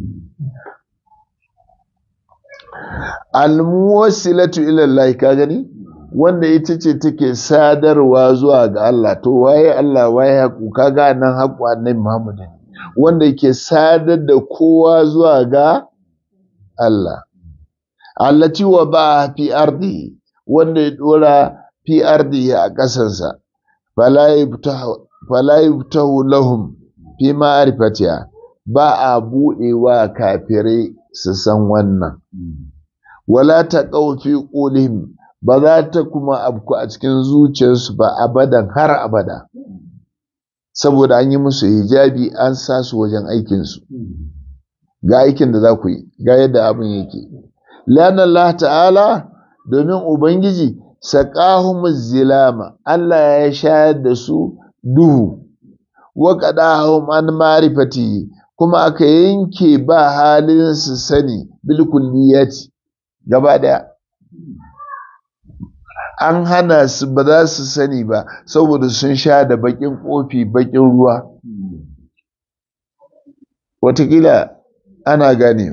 Al-muwassilatu ila Allah, ka gani, wanda ita ce take sadarwa zuwa ga Allah. To waye Allah, waye haƙu? Kaga nan haƙu annabi Muhammad ne, wanda yake sadar da kowa zuwa ga Allah. Allati wa ba fi ardi, wanda ya dora fi ardi a ƙasarsa, fala yubtahu lahum fi ma'rifatiha, ba a buɗewa kafirai su san wannan. Wala taqaw fi qulihim, ba za ta kuma abku a cikin zuciyarsu ba abadan, har abada, saboda an yi musu hijabi, an sa su wajen aikinsu. ga aikin da za ku yi ga yadda abin yake lana Allah ta'ala domin ubangiji saqahum zilama Allah ya shayar da su duhu wa qadahum an marifati kuma aka yanke ba halin su sani bil kulliyati gaba daya an hana su ba za su sani ba saboda sun sha da bakin kofi bakin ruwa watakila ana gane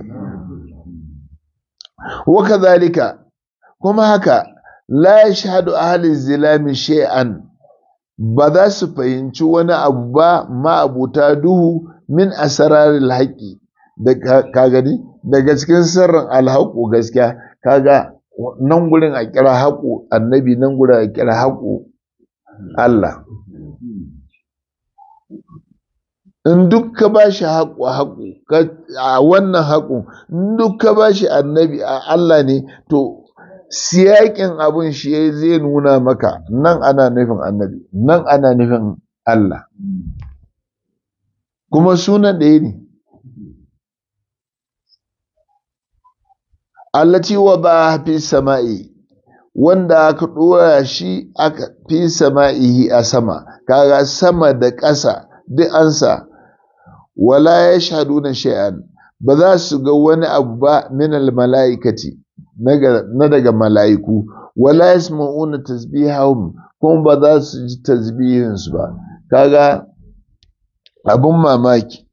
wa kadhalika kuma haka la yashhadu ahli zilami shay'an ba za su fahimci wani abu ba ma'abuta duhu min asraril haqqi da ka gani daga cikin sirrin alhaqu gaskiya kaga nan gurin a kira haƙu annabi nan gurin a kira haƙu Allah in duk ka ba shi haƙu haƙu a wannan haƙu in duk ka ba shi annabi a Allah ne to siyaƙin abin shi zai nuna maka nan ana nufin annabi nan ana nufin Allah kuma sunan ɗaya ne allati wa ba fi sama'i wanda aka ɗora shi aka fi sama'ihi a sama kaga sama da ƙasa duk ansa wala ya shahadu na shay'an ba za su ga wani abu ba min mala'ikati na daga mala'iku wala yasma'una tasbihahum kuma ba za su ji tasbihin su ba kaga abun mamaki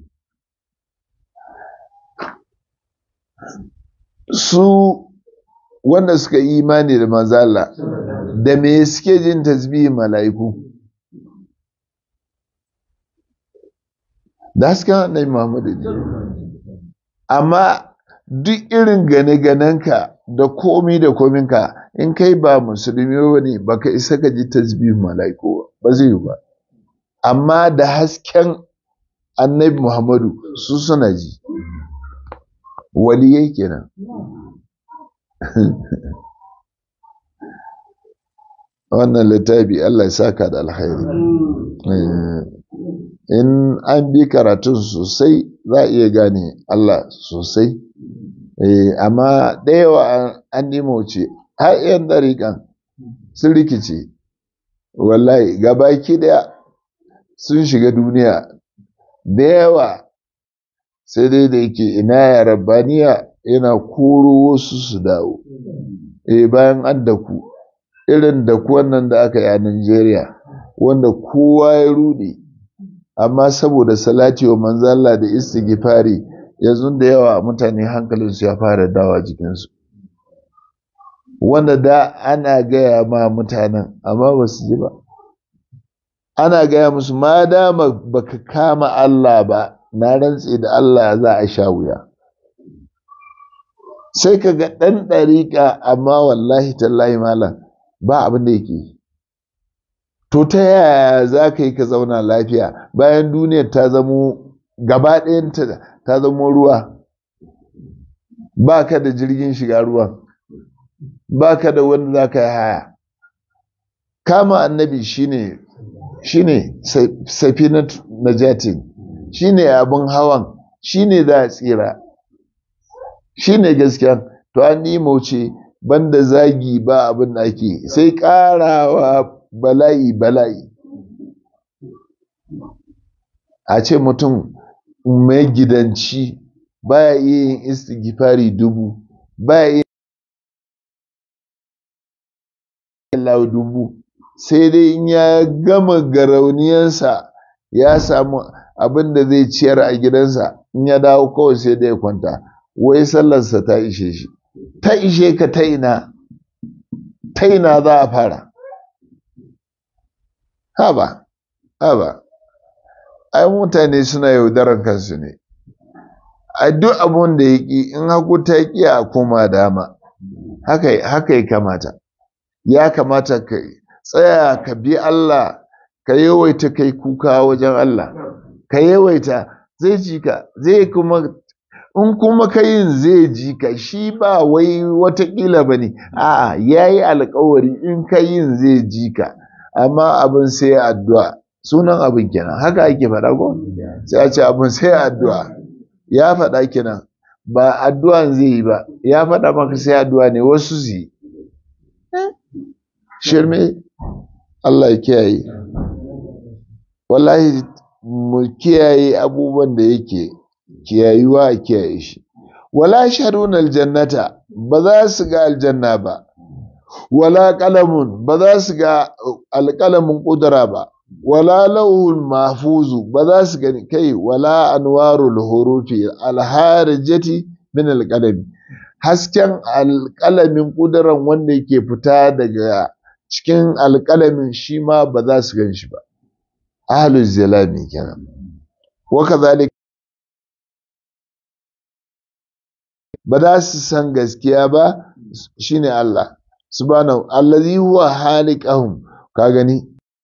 su wanda suka yi imani da manzala da me suke jin tasbihin mala'iku da hasken annabi Muhammadu ne amma duk irin gane-ganenka da komi da kominka in kai ba musulmi wani baka isa ka ji tasbihin mala'iku ba zai yi ba amma da hasken annabi Muhammadu su suna ji waliyai kenan wannan littafi Allah ya saka da alkhairi in an bi karatun sosai za a iya gane Allah sosai amma da yawa an ce har yan dariƙan sun rikice wallahi gabaki daya sun shiga duniya da yawa sai dai da yake ina ya rabbaniya yana koro wasu su dawo eh bayan an daku irin daku wannan da aka yi a Najeriya wanda kowa ya rude amma saboda salati wa manzalla da istighfari yanzu da yawa mutane hankalinsu ya fara dawa jikinsu wanda da ana gaya ma mutanen amma ba su ji ba ana gaya musu ma dama baka kama Allah ba na rantse da Allah za a sha wuya sai ka ga ɗan ɗariƙa amma wallahi tallahi malam ba abin da yake to ta yaya za ka yi ka zauna lafiya bayan duniyar ta zamo gaba ɗayanta ta zamo ruwa ba ka da jirgin shiga ruwan ba ka da wanda za ka yi haya kama annabi shine shine safinat najatin shine abin hawan shine za a tsira shine gaskiya to an nemo ce banda zagi ba abin da ake sai karawa bala'i bala'i a ce mutum mai gidanci baya iya yin istighfari dubu baya iya yin dubu sai dai in ya gama garauniyansa ya samu abin da zai ciyar a gidansa in ya dawo kawai sai da ya kwanta wai sallarsa ta ishe shi ta ishe ka ta ina ta ina za a fara haba haba ai mutane suna yaudaran kansu ne a duk abun da ya ƙi in hagu ta ƙi a koma dama haka haka ya kamata ya kamata ka tsaya ka bi Allah ka yawaita kai kuka wajen Allah ka yawaita zai ji ka zai kuma in kuma ka yin zai ji ka shi ba wai watakila ba ne a'a ya yi alkawari in ka yin zai ji ka amma abin sai addu'a sunan abin kenan haka ake faɗa ko sai a ce abin sai addu'a ya faɗa kenan ba addu'an zai yi ba ya faɗa maka sai addu'a ne wasu su yi shirme Allah ya kiyaye wallahi mu kiyaye abubuwan da yake kiyayuwa a kiyaye shi wala sharun aljannata ba za su ga aljanna ba wala qalamun ba za su ga alqalamin qudra ba wala lauhul mahfuzu ba za su gani kai wala anwarul hurufi alharijati min alqalami hasken alqalamin qudran wanda yake fita daga cikin alqalamin shi ma ba za su gan shi ba ahlul zalami kenan wa kadhalika ba za su san gaskiya ba shine Allah subhanahu allazi huwa haliqahum ka gani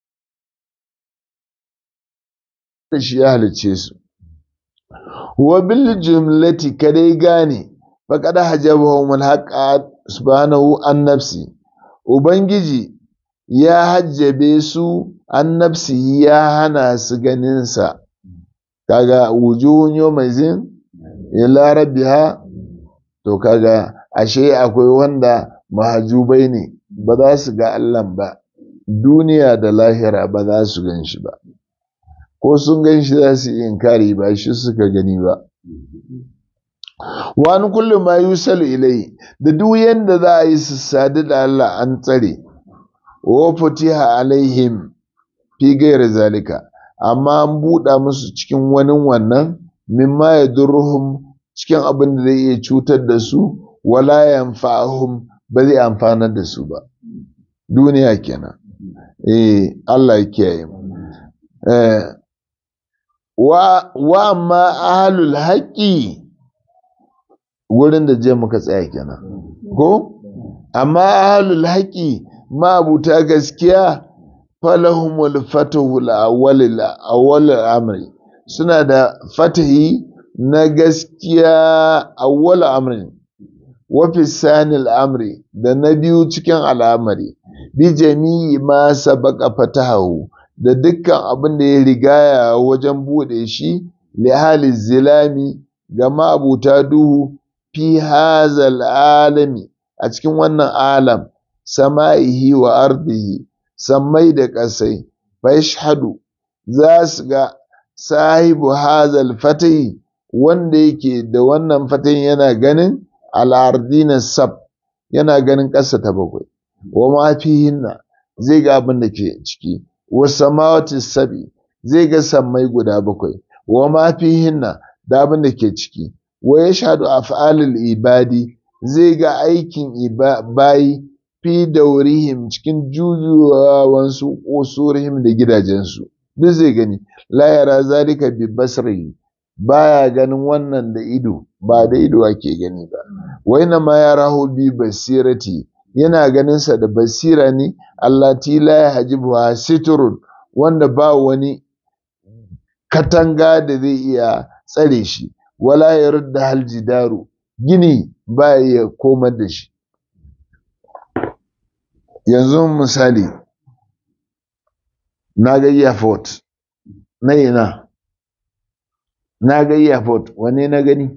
shi ya halice su wa bil jumlati kadai gane faqad hajabahum alhaqa subhanahu an nafsi ubangiji ya hajjabe su an nafsi ya hana su ganin sa kaga wujuhun yawmazin ila rabbiha to kaga ashe akwai wanda mahajubai ne ba za su ga Allah ba duniya da lahira ba za su gan shi ba ko sun gan shi za su yi inkari ba shi suka gani ba wani kullum ma yusalu ilai da duk yanda za a yi su sadu da Allah an tsare wa futiha alaihim fi gairi zalika amma an buɗa musu cikin wani wannan mimma ya durruhum cikin abin da zai iya cutar da su wala yanfa'uhum ba zai amfanar da su ba duniya kenan eh Allah ya kiyaye mu eh wa wa ma ahlul haqqi wurin da je muka tsaya kenan ko amma ahlul haqqi ma abuta gaskiya falahumul fatahul awwal awwal amri suna da fatahi na gaskiya awwal amrin wa fi sanil amri da na biyu cikin al'amari bi jami'i ma sabaka fatahu da dukkan abin da ya rigaya wajen bude shi li hali zilami ga ma'abuta duhu fi hazal alami a cikin wannan alam sama'ihi wa ardihi sammai da ƙasai fa yashhadu za su ga sahibu hazal fatahi wanda yake da wannan fatahin yana ganin al'ardina sab yana ganin ƙasa ta bakwai wa ma fihinna zai ga abin da ke ciki wa samawati sabi zai ga sammai guda bakwai wa ma fihinna da abin da ke ciki wa yashhadu af'alul ibadi zai ga aikin bayi fi daurihim cikin jujuwansu usurihim da gidajensu duk zai gani la yara zalika bi basrihi baya ganin wannan da ido ba da ido ake gani ba waina ma ya rahu bi basirati yana ganin sa da basira ne allati la yahjibu sitrun wanda ba wani katanga da zai iya tsare shi wala yarda hal jidaru gini ba ya komar da shi yanzu misali na ga airport na ina na ga airport wane na gani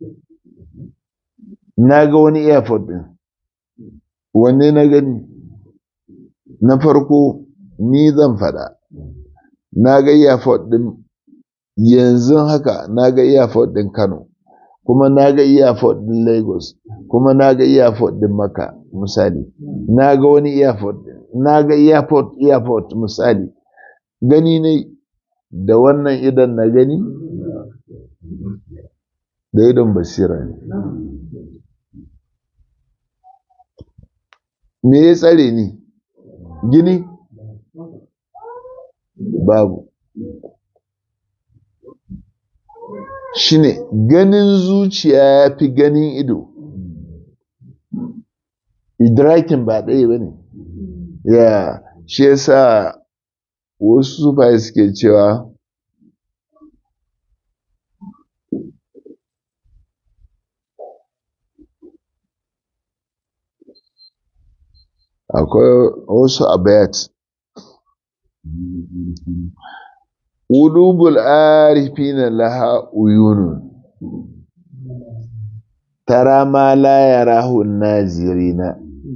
na ga wani airport din wanne na gani na farko ni zan fada na ga airport din yanzu haka na ga airport din Kano kuma na ga airport din Lagos kuma na ga airport din Makka misali na ga wani airport na ga airport airport misali gani ne da wannan idan na gani da idon basira ne me ya tsare ni gini babu shine ganin zuciya ya fi ganin ido idrakin ba ɗaya ba ne ya shi yasa wasu sufaye suke cewa akwai wasu abayat ulubul arifina laha uyunun tara ma la yarahu nazirina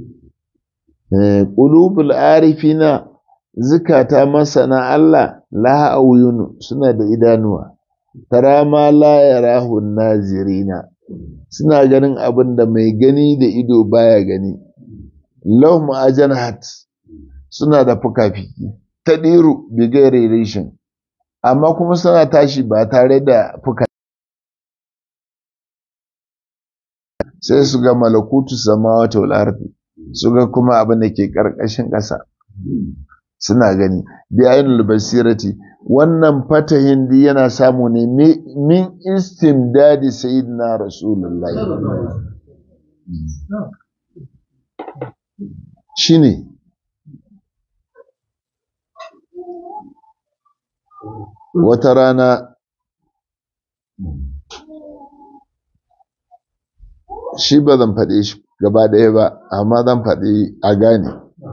qulubul arifina zukata masana Allah laha auyunu suna da idanuwa tara ma la yarahu nazirina suna ganin abin da mai gani da ido baya gani lahum ajanhat suna da fuka-fiki tadiru bi gairi rishin amma kuma suna tashi ba tare da fuka sai su ga malakutu samawati wal ardi su ga kuma abin da ke karkashin ƙasa suna gani bi ainul basirati wannan fatahin di yana samu ne min istimdadi sayyidina rasulullahi shine wata rana shi ba zan faɗe shi gaba ɗaya ba amma zan faɗi a gane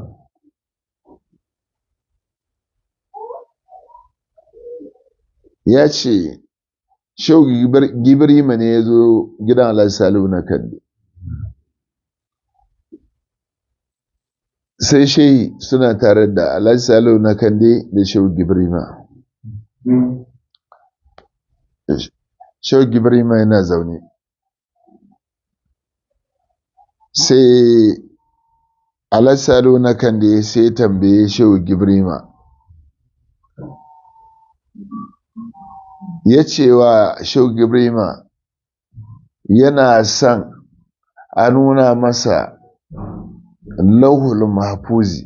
ya ce shau gibrima ne ya zo gidan Alhaji Salihu na Kande sai shehi suna tare da Alhaji Salihu na Kande da shau gibrima shau gibrima yana zaune sai Alhaji Salihu na Kande sai tambaye shau gibrima ya ce wa shau gibrima yana son a nuna masa lauhul mahfuzi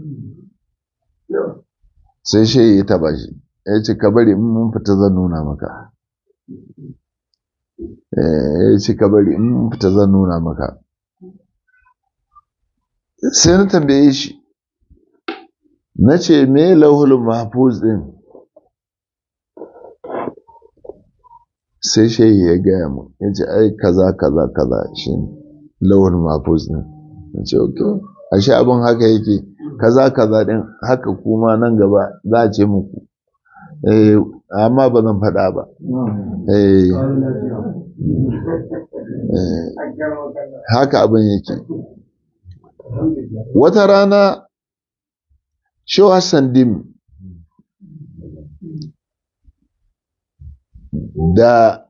sai shi ya taba shi ya ce ka bari in mun fita zan nuna maka ya ce ka bari in mun fita zan nuna maka sai na tambaye shi na ce me lauhul mahfuz din sai shehi ya gaya mu ya ce ai kaza kaza kaza shi lauhul mahfuz din na ce ok ashe abin haka yake kaza kaza din haka kuma nan gaba za a ce muku eh amma ba zan faɗa ba eh haka abin yake wata rana Shehu Hassan Dim da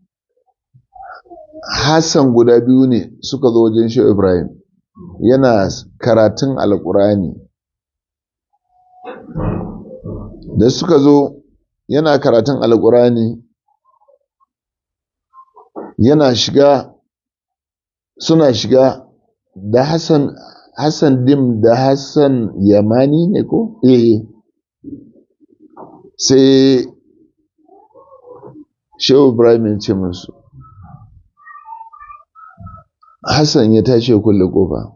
Hassan guda biyu ne suka zo wajen Shehu Ibrahim yana karatun Alƙur'ani da suka zo yana karatun Alƙur'ani yana shiga suna shiga da Hassan Hassan Dim da Hassan Yamani ne ko eh sai Shehu Ibrahim ya ce musu Hassan ya tashi ya kulle kofa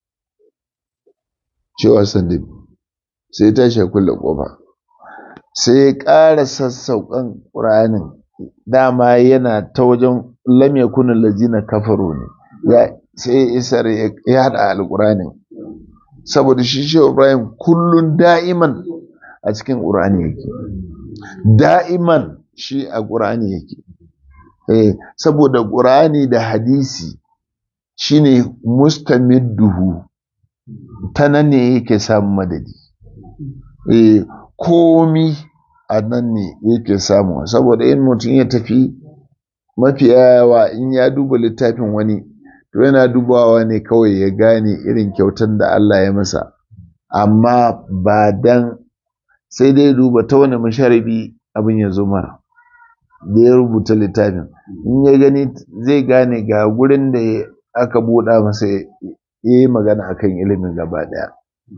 Shehu Hassan Dim sai ya tashi ya kulle kofa sai ya ƙara sassauƙan ƙur'anin dama yana ta wajen lam yakun allazina kafaru ne ya sai isar ya haɗa alƙur'anin saboda shi Shehu Ibrahim kullun da'iman a cikin ƙur'ani yake da'iman shi a ƙur'ani yake eh saboda ƙur'ani da hadisi shine mustamidduhu ta nan ne yake samun madadi eh komi a nan ne yake samu saboda in mutum ya tafi mafi yawa in ya duba littafin wani to yana dubawa ne kawai ya gane irin kyautar da Allah ya masa amma ba dan sai dai duba ta wani masharabi abin ya zo mara da ya rubuta littafin in ya gani zai gane ga gurin da aka buɗa masa ya yi magana akan ilimin gaba ɗaya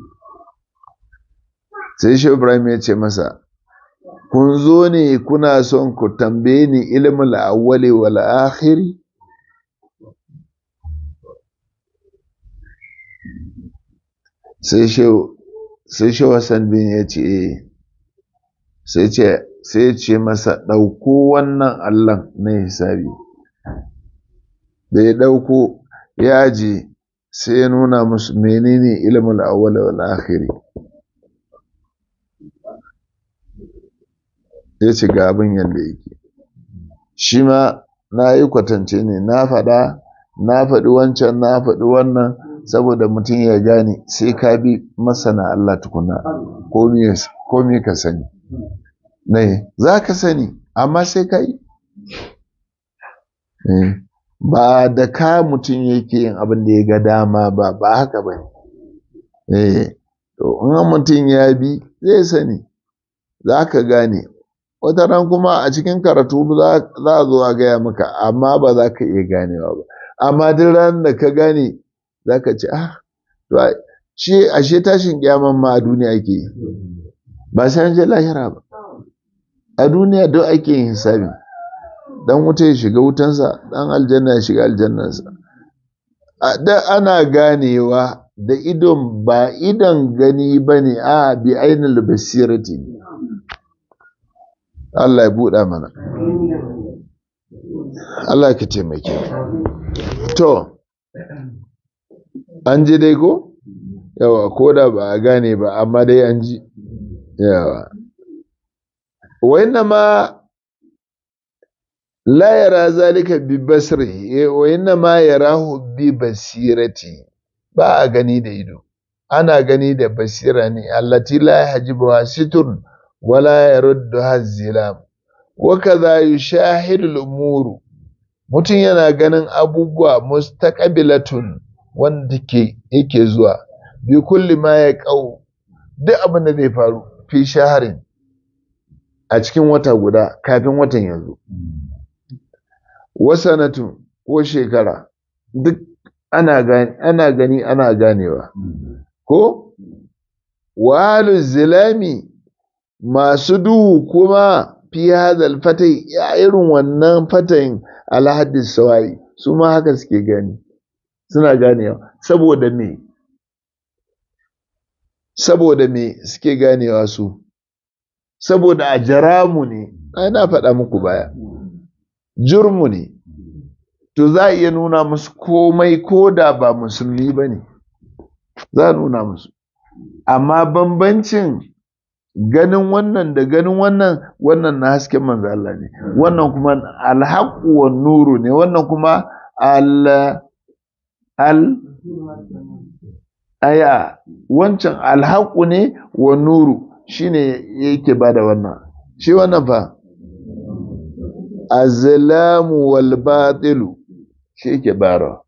sai Shehu Ibrahim ya ce masa kun zo ne kuna son ku tambaye ni ilimin awwali wal akhiri sai Shehu sai Shehu Hassan bin ya ce sai ce sai ce masa ɗauko wannan allon na hisabi da ya ɗauko ya je sai ya nuna musu menene ilimin awwal wal akhiri ya ce ga abin yadda yake shi ma na yi kwatance ne na faɗa na faɗi wancan na faɗi wannan saboda mutum ya gane sai ka bi masana Allah tukuna ko me ka sani ne za ka sani amma sai ka yi ba da ka mutum yake yin abin da ya ga dama ba ba haka ba ne to in mutum ya bi zai sani za ka gane wata ran kuma a cikin karatu za a zo a gaya maka amma ba za ka iya ganewa ba amma duk ran da ka gane za ka ce ah to shi ashe tashin kyaman ma a duniya ake yi ba sai an je lahira ba a duniya duk ake yin hisabi dan wuta ya shiga wutansa dan aljanna ya shiga aljannansa da ana ganewa da idon ba idon gani bane a bi ainul basirati Allah ya buɗa mana Allah ka taimake to an ji dai ko yawa ko da ba a gane ba amma dai an ji yawa wa inna ma la yara zalika bi basri wa inna ma yarahu bi basirati ba a gani da ido ana gani da basira ne allati la yahjibuha sitrun wala yarudduha zilam wa kadha yushahidu al-umuru mutum yana ganin abubuwa mustaqbilatun wanda ke yake zuwa bi kulli ma ya kau duk abin da zai faru fi shaharin a cikin wata guda kafin watan yanzu wasanatu ko shekara duk ana gani ana gani ana ganewa ko walu zilami masu duhu kuma fi hadal fatai ya irin wannan fatayin alhaddis sawai su ma haka suke gani suna ganewa saboda me saboda me suke ganewa su saboda a jaramu ne ana faɗa muku baya jurmu ne to za a iya nuna musu komai ko da ba musulmi ba ne za a nuna musu amma bambancin ganin wannan da ganin wannan wannan na hasken manzo Allah ne wannan kuma alhaqu wan nuru ne wannan kuma al al aya wancan alhaqu ne wan nuru shine yake bada wannan shi wannan fa azlamu wal batilu shi yake bara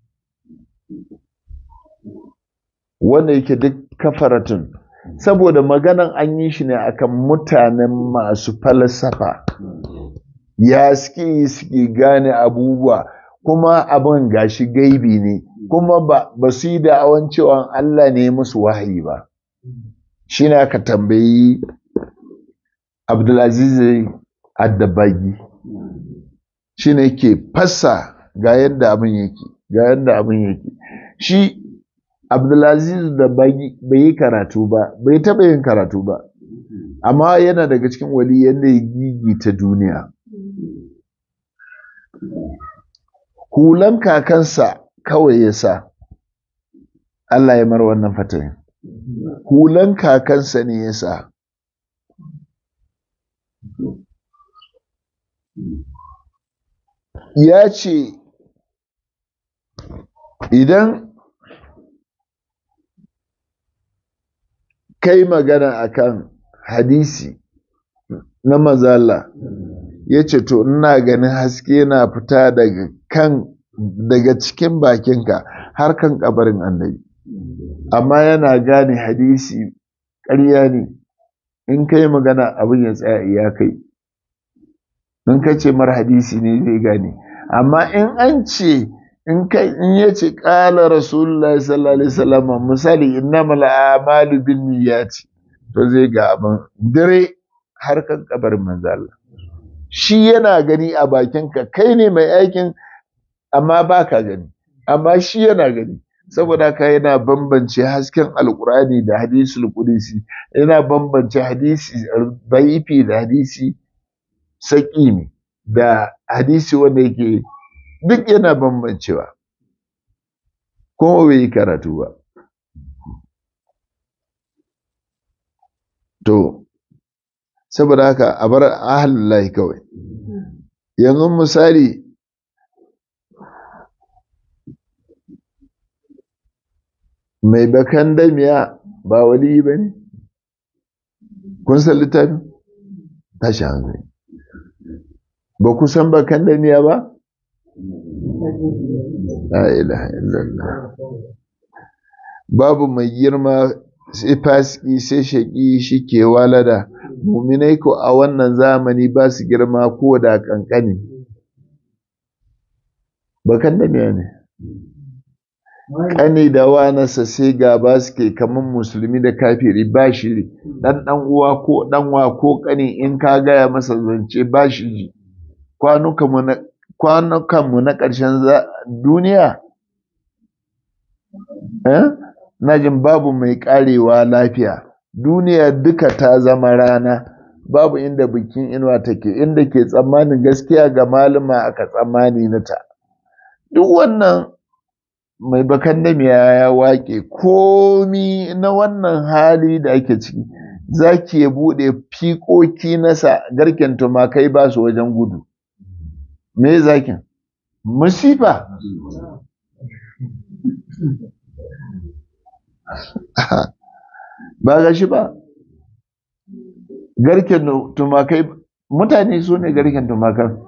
wanda yake duk kafaratun saboda maganan an yi shi ne akan mutanen masu falsafa ya suke suke gane abubuwa kuma abin gashi gaibi ne kuma ba, ba su yi da'awan cewa Allah ne musu wahayi ba shi ne aka tambayi Abdulaziz Addabagi shi ne ke fassa ga yadda abin yake ga yadda abin yake shi Abdulaziz da bai yi karatu ba bai taɓa yin karatu ba amma yana daga cikin wali yadda ya gigita duniya hulan kakansa kawai ya sa Allah ya mar wannan fatayin hulan kakansa ne ya sa ya ce idan kai magana akan hadisi na mazala ya ce to ina ganin haske na fita daga kan daga cikin bakinka har kan kabarin annabi amma yana gane hadisi ƙarya ne in kai magana abin ya tsaya iya kai in ka ce mar hadisi ne zai gane amma in an ce in kai in ya ce ƙala rasulullahi sallallahu alaihi wasallam misali innamal a'malu binniyati to zai ga abin dare har kan kabarin manzo Allah shi yana gani a bakinka kai ne mai aikin amma baka gani amma shi yana gani saboda haka yana bambance hasken alkurani da hadisul qudsi yana bambance hadisi dhaifi da hadisi saqimi da hadisi wanda yake duk yana bambancewa kuma bai yi karatu ba to saboda haka a bar ahlullahi kawai yanzu misali mai bakan damiya ba wali ba ne? Kun san littafin? Tashi hankali. Ba ku san bakan damiya ba? La ilaha illallah. Babu mai girma sai fasiki sai shaƙi shi ke walada. Muminai ko a wannan zamani ba su girma ko da ƙanƙani. Bakan damiya ne. Ƙani da wanasa sai gaba suke kamar musulmi da kafiri ba shiri. Ɗan ɗan uwa ko ɗanwa ko ƙani in ka gaya masa zance ba shi ji. Kwanukanmu na ƙarshen duniya, na jin babu mai ƙarewa lafiya. Duniya duka ta zama rana, babu inda bikin inuwa take, inda ke tsammanin gaskiya ga malama aka tsammani na ta. Duk wannan mai bakan damiya ya waƙe komi na wannan hali da ake ciki. Zaki ya buɗe fiƙoƙi nasa garken tumakai ba su wajen gudu. Me zakin? Musifa. Ba ga shi ba. Garken tumakai, mutane su ne garken tumakan.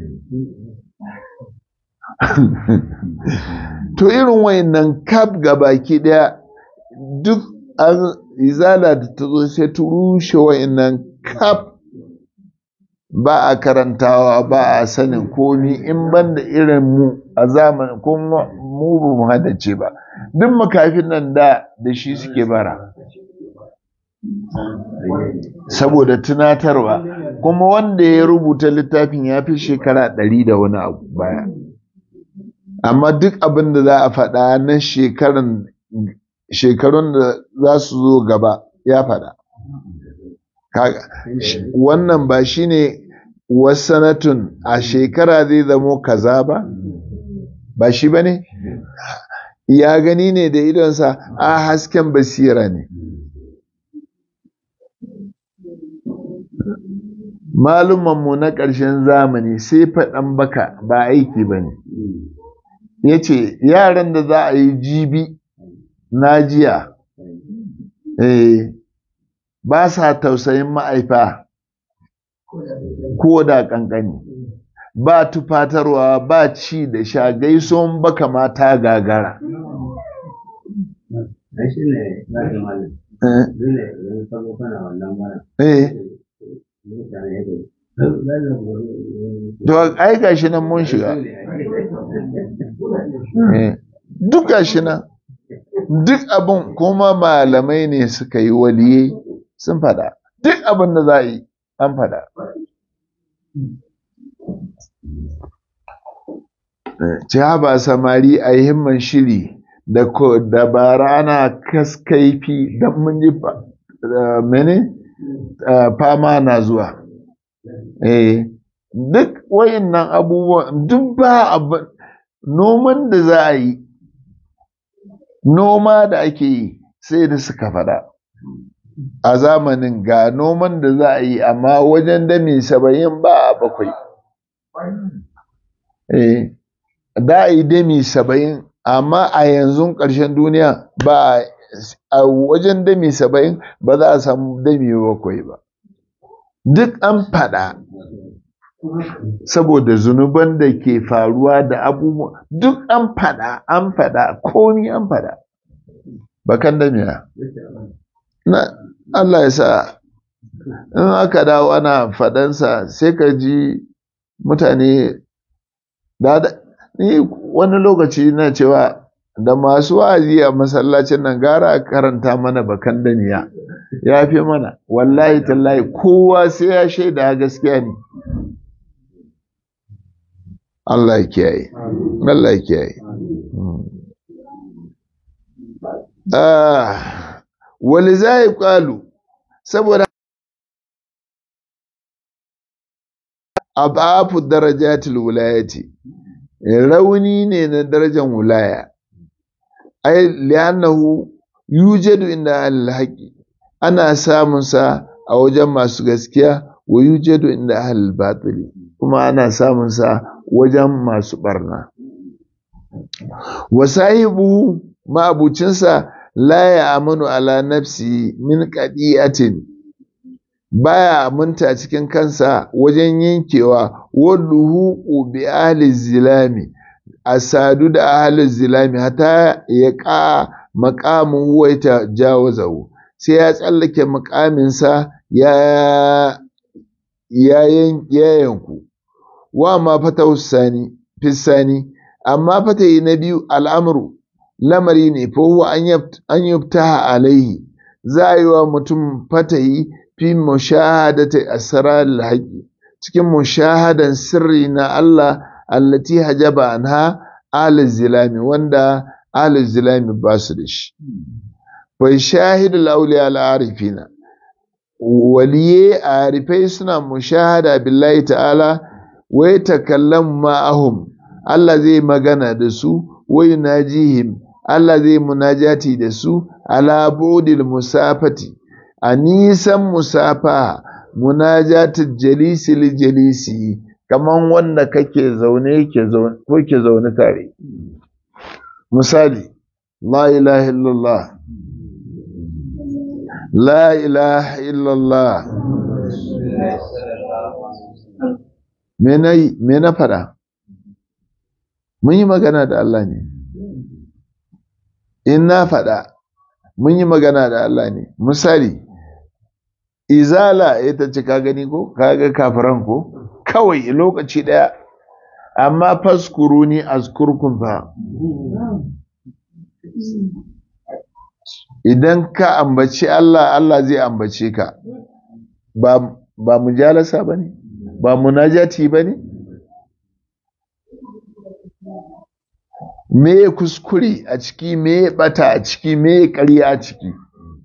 To irin wayannan kaf gabaki daya duk an izala da ta zo sai ta rushe wayannan kaf, ba a karantawa ba a sanin komi in banda irin mu a zamanin kuma mu ba mu haddace ba. Duk makafin nan da da shi suke bara saboda tunatarwa, kuma wanda ya rubuta littafin ya fi shekara ɗari da wani abu baya. Amma duk abin da za a faɗa na shekarun shekarun da za su zo gaba ya faɗa. Wannan ba shi ne wasanatun a shekara zai zamo kaza ba? Ba shi ba ne? Ya gani ne da idonsa a hasken basira ne. Malumanmu na ƙarshen zamani sai faɗan baka ba aiki ba ne. Ya ce yaran da za a yi jibi na jiya eh, ba sa tausayin ma'aifa ko da ƙanƙani, ba tufatarwa ba ci da sha, gaison baka mata gagara. Eh. To ai gashi nan mun shiga. Duk gashi nan. Duk abin kuma malamai ne suka yi waliyai sun faɗa. Duk abin da za a yi an faɗa. Ciha ba samari a yi himman shiri da dabara ana kaskaifi don mun ji mene fama na zuwa. Eh, duk wayannan abubuwan duk ba abin noman da za a yi, noma da ake yi sai da suka faɗa. A zamanin ga noman da za a yi amma wajen dami saba'in ba a bakwai. Eh, da a yi dami saba'in amma a yanzu ƙarshen duniya ba a wajen dami saba'in ba za a samu dami bakwai ba. Duk an faɗa saboda zunuban da ke faruwa da abubuwa duk an faɗa an faɗa komi an faɗa. Bakan damiya na Allah ya sa in aka dawo ana faɗansa sai ka ji mutane da ni wani lokaci na cewa da masu wa'azi a masallacin nan gara karanta mana bakan damiya ya fi mana, wallahi tallahi kowa sai ya shaida gaskiya ne. Allah ya kiyaye, Allah ya kiyaye. Ah, wali zai kwalu saboda abafu darajatul wilayati, rauni ne na darajar wilaya. Ai li'annahu yujadu inda al-haqi, ana samun sa a wajen masu gaskiya, wa yujadu inda ahlul batili, kuma ana samun sa wajen masu barna. Wa sahibu ma'abucinsa la ya amanu ala nafsi min qadi'atin baya aminta cikin kansa wajen yankewa wadduhu bi ahli zilami asadu da ahli zilami hata ya ka maqamu huwa ta jawazahu sai ya tsallake makaminsa ya ya yanku wa ma fata sani fisani amma fata yi na biyu al'amru lamari ne fa huwa an yubtaha alaihi za a yi wa mutum fatahi fi mushahadati asrar haqqi cikin mushahadan sirri na Allah allati hajaba anha ahli zilami wanda ahli zilami ba su da shi fa shahidu al-awliya al-arifina waliye arifai suna mushahada billahi ta'ala wa yatakallamu ma'ahum Allah zai magana da su wa yunajihim Allah zai munajati da su ala budil musafati a nisan musafa munajatul jalisi li jalisi kaman wanda kake zaune ke zaune ko ke zaune tare misali la ilaha illallah la ilaha illallah me na fada mun yi magana da Allah ne in na fada mun yi magana da Allah ne misali izala ita ce ka gani ko kaga kafiran ko kawai lokaci daya amma faskuruni azkurkum fa idan ka ambaci Allah Allah zai ambace ka ba ba mujalasa bane ba munajati bane me kuskure a ciki me bata a ciki me ƙarya a ciki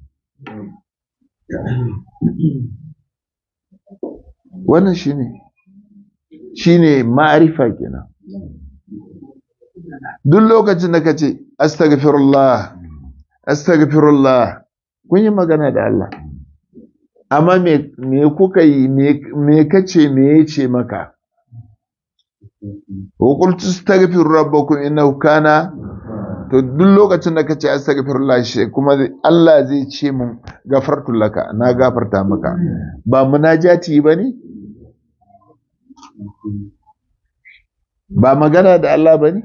wannan shine shine ma'arifa kenan duk lokacin da kace astaghfirullah astaghfirullah kun yi magana da Allah amma me me kuka yi me me kace me yace maka wa qultu astaghfiru rabbakum innahu kana to duk lokacin da kace astaghfirullah shi kuma Allah zai ce mun gafartu laka na gafarta maka ba munajati bane ba magana da Allah bane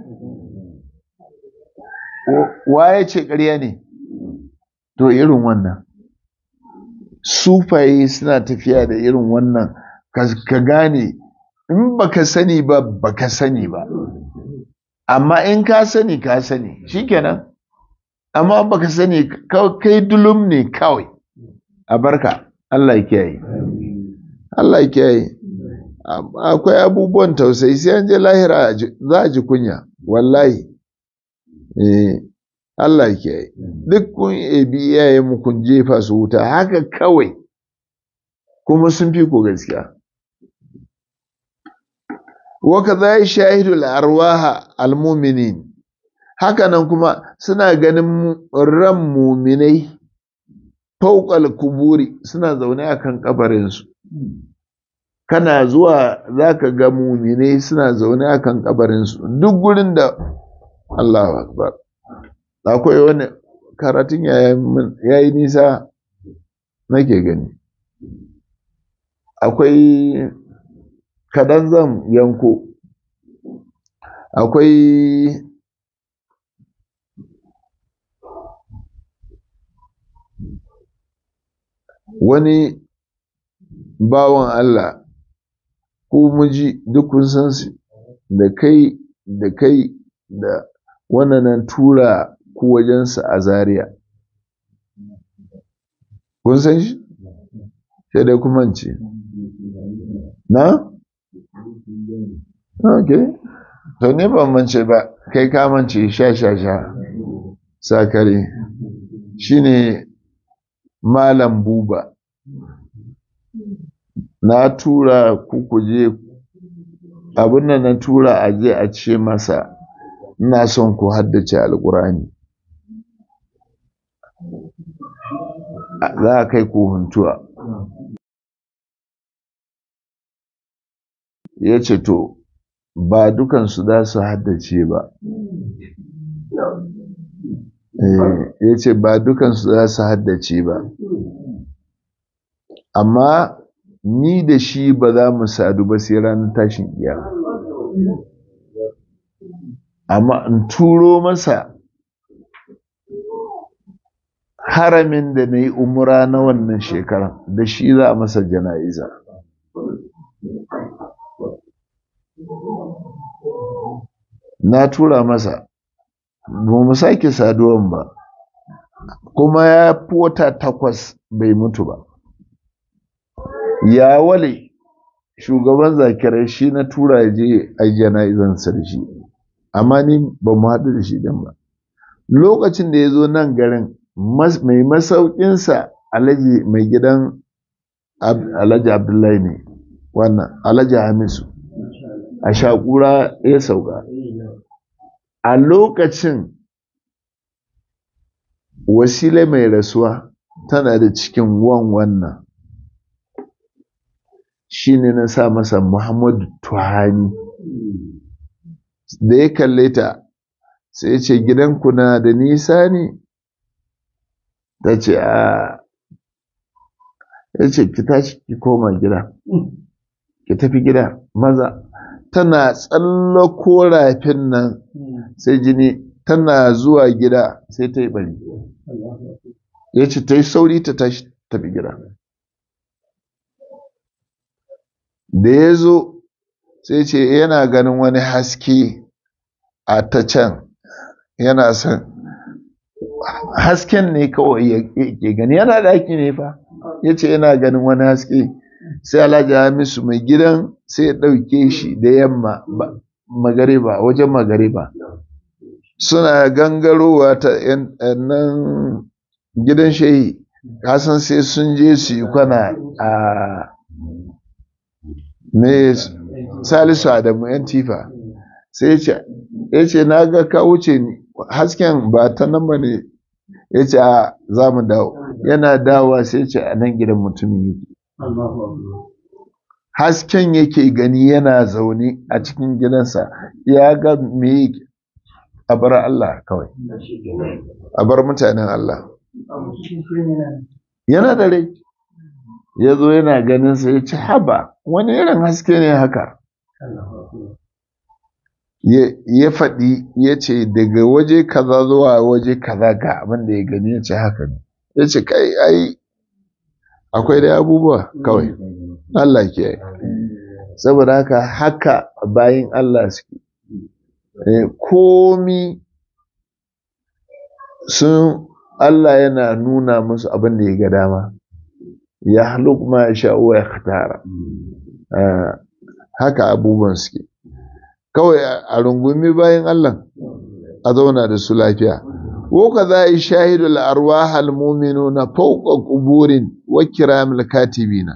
waye ce ƙarya ne to irin wannan sufaye suna tafiya da irin wannan ka gane in baka sani ba baka sani ba amma in ka sani ka sani shikenan amma baka sani kai dulum ne kawai a barka Allah ya kiyaye Allah ya kiyaye akwai abubuwan tausayi sai an je lahira za a ji kunya wallahi eh Allah ya kiyaye duk kun ebi iyayen mu kun jefa su wuta haka kawai kuma sun fi ko gaskiya wa kadha shahidu al-arwaha al-mu'minin haka nan kuma suna ganin ran mu'minai fawqal kuburi suna zaune akan kabarin su kana zuwa zaka ga mu'minai suna zaune akan kabarin su duk gurin da Allahu akbar akwai wani karatun yayi nisa nake gani akwai kadan zan yanko akwai wani bawan Allah ko muji duk kun san su da kai da kai da wannan nan tura ku wajensa a Zaria kun san shi sai dai kuma ce na okay to ne ban mance ba kai ka mance sha sha sha sakare shine malam buba na tura ku kuje abin nan na tura a je a ce masa ina son ku haddace alkurani za a kai ku huntuwa ya ce to ba dukansu za su haddace ba ya ce ba dukansu za su haddace ba, amma ni da shi ba za mu sadu ba sai ranar tashin kiyama. Amma in turo masa haramin da na yi umura na wannan shekaran da shi za a masa jana'iza. Na tura masa, ba mu sake saduwan ba, kuma ya fi wata takwas bai mutu ba. Ya wale shugaban zakirai shi na tura ya je a jana'izansa da shi, amma ni ba mu haɗu da shi ɗin ba. Lokacin da ya zo nan garin, mai masaukinsa alhaji mai gidan alhaji Abdullahi ne, wannan alhaji Hamisu a Shakura ya sauka. A lokacin Wasila mai rasuwa tana da cikin wan wannan, shi ne na sa masa Muhammadu Tuhani. Da ya kalle ta sai ce gidanku na da nisa ne? Ta ce a, ya ce ki tashi ki koma gida, ki tafi gida maza. Tana tsallako rafin nan sai jini, tana zuwa gida sai ta yi bari. Ya ce ta yi sauri ta tashi tafi gida. Da ya zo sai ce yana ganin wani haske a ta can, yana son hasken ne kawai ya gani, yana daki ne fa. Ya ce yana ganin wani haske, sai Alhaji Hamisu mai gidan sai ya ɗauke shi da yamma magariba, wajen magariba suna gangarowa ta nan gidan shehi, kasan sai sun je su yi kwana a ne Salisu Adamu yan tifa. Sai ya ce na ga ka wuce ni, hasken ba ta nan ba ne. Ya ce a za mu dawo. Yana dawowa sai ce a nan gidan mutumin yake. Hasken yake gani yana zaune a cikin gidansa, ya ga me yake. A bar Allah kawai, a bar mutanen Allah. Yana da rai, ya zo yana ganin sa, ya ce haba wani irin haske ne haka. Ya faɗi, ya ce daga waje kaza zuwa waje kaza ga abin da ya gani. Ya ce haka ne. Ya ce kai ai akwai da abubuwa kawai, Allah ke yi. Saboda haka haka bayin Allah suke, komi sun Allah yana nuna musu abin da ya ga dama. Ya haluk ma ya sha'uwa ya khatara. Haka abubuwan suke, kawai a rungumi bayan Allah a zauna da su lafiya. Woka za a yi shahidul arwah al-mu'minuna fawqa quburin wa kiramil katibina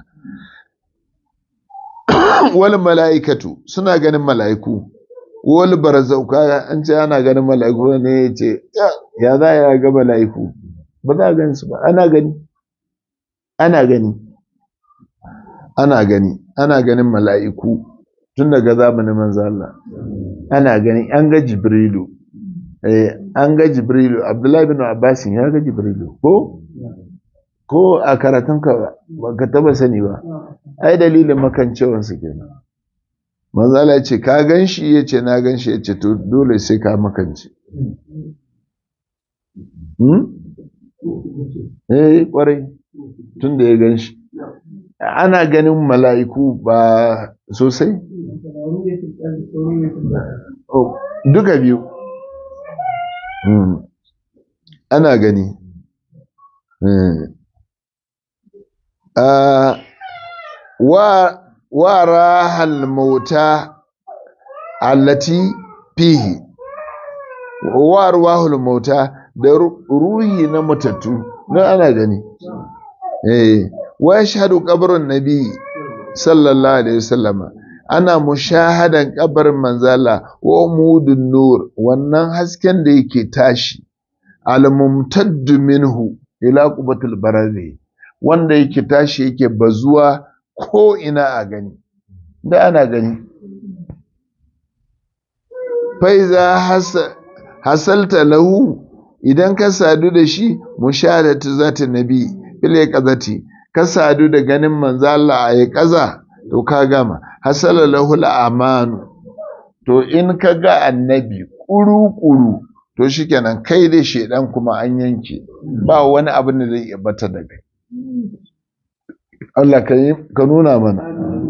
wal mala'ikatu, suna ganin mala'iku. Wal barzauka, an ce ana ganin mala'iku ne, ya ce ya za ya ga mala'iku, ba za a gani su ba. Ana gani, ana gani, ana gani, ana ganin mala'iku tun daga zamanin manzo Allah. Ana gani, an ga Jibrilu, eh an ga Jibrilu. Abdullahi bin Abbas ya ga Jibrilu, ko ko a karatunka ba ka taba sani ba. Ai dalilin makancewan su kenan. Manzo Allah ya ce ka ganshi, ya ce na ganshi. Ya ce to dole sai ka makance. hmm eh kwarai, tun da ya ganshi. Ana ganin mala'iku ba sosai, duka biyu ana gani. wa wa rahal mauta allati fihi, wa ruhul mauta, da ruhi na matattu na ana gani. eh wa yashhadu qabrun nabi sallallahu alaihi wasallama, ana mushahadan kabarin manzala wa mudun nur, wannan hasken da yake tashi al-mumtaddu minhu ila qubatul barazi, wanda yake tashi yake bazuwa ko ina a gani, da ana gani. Faiza hasalta lahu idan ka sadu da shi mushahadatu zati nabi bil qazati ka sadu da ganin manzo Allah ya kaza to ka gama hasala lahul amanu to in ka ga annabi kuru-kuru to shikenan kai da shedan kuma an yanke ba wani abin da zai iya bata da kai Allah ka nuna mana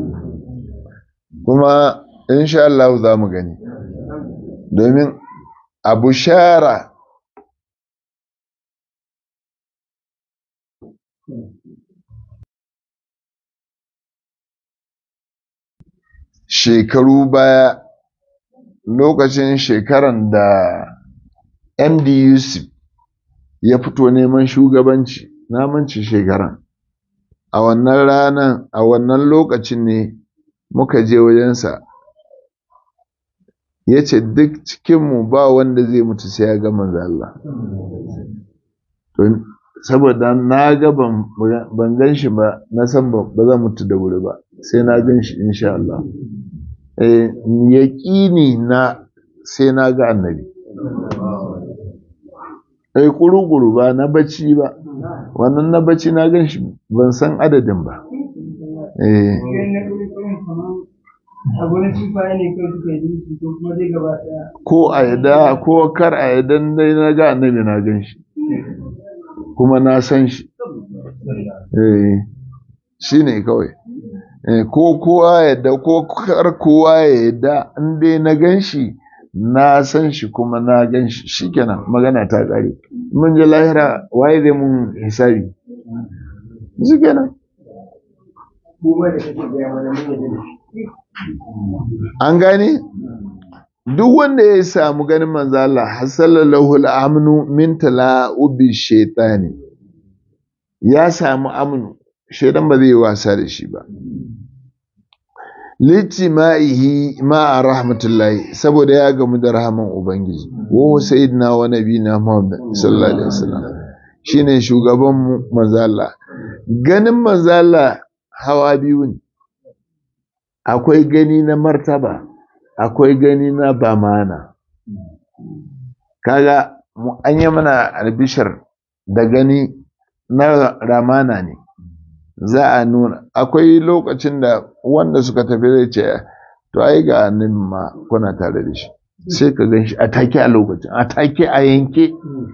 kuma insha Allah za mu gani domin abu shara shekaru baya lokacin shekaran da M D Yusuf ya fito neman shugabanci na manci shekaran a wannan ranar a wannan lokacin ne muka je wajensa ya ce duk cikinmu ba wanda zai mutu sai ya ga manzo Allah saboda na ga ban gan shi ba na san ba zan mutu da wuri ba sai na gan shi insha Allah eh yaqini na sai na ga annabi eh kuru-kuru ba na bacci ba wannan na bacci na gan shi ban san adadin ba eh ko a yada ko kar a yadan dai na ga annabi na gan shi kuma na san shi eh shi ne kawai eh ko kowa yadda ko kar kowa yadda in dai na gan shi na san shi kuma na gan shi shikenan magana ta kare mun je lahira waye zai mun hisabi shikenan an gane duk wanda ya samu ganin manzo Allah hasallallahu al-amnu min tala'ubi shaytani ya samu amnu shaytan ba zai wasa da shi ba litima'ihi ma'a rahmatullahi saboda ya gamu da rahaman ubangiji wa sayyidina wa nabiyina Muhammad sallallahu alaihi wasallam shine shugaban mu manzo Allah ganin manzo Allah hawa biyu ne akwai gani na martaba akwai gani na bamana kaga an yi mana albishar da gani na ramana ne za a nuna akwai lokacin da wanda suka tafi zai ce to ai ga annabi ma kuna tare da shi sai ka gan shi a take a lokacin a take a yanke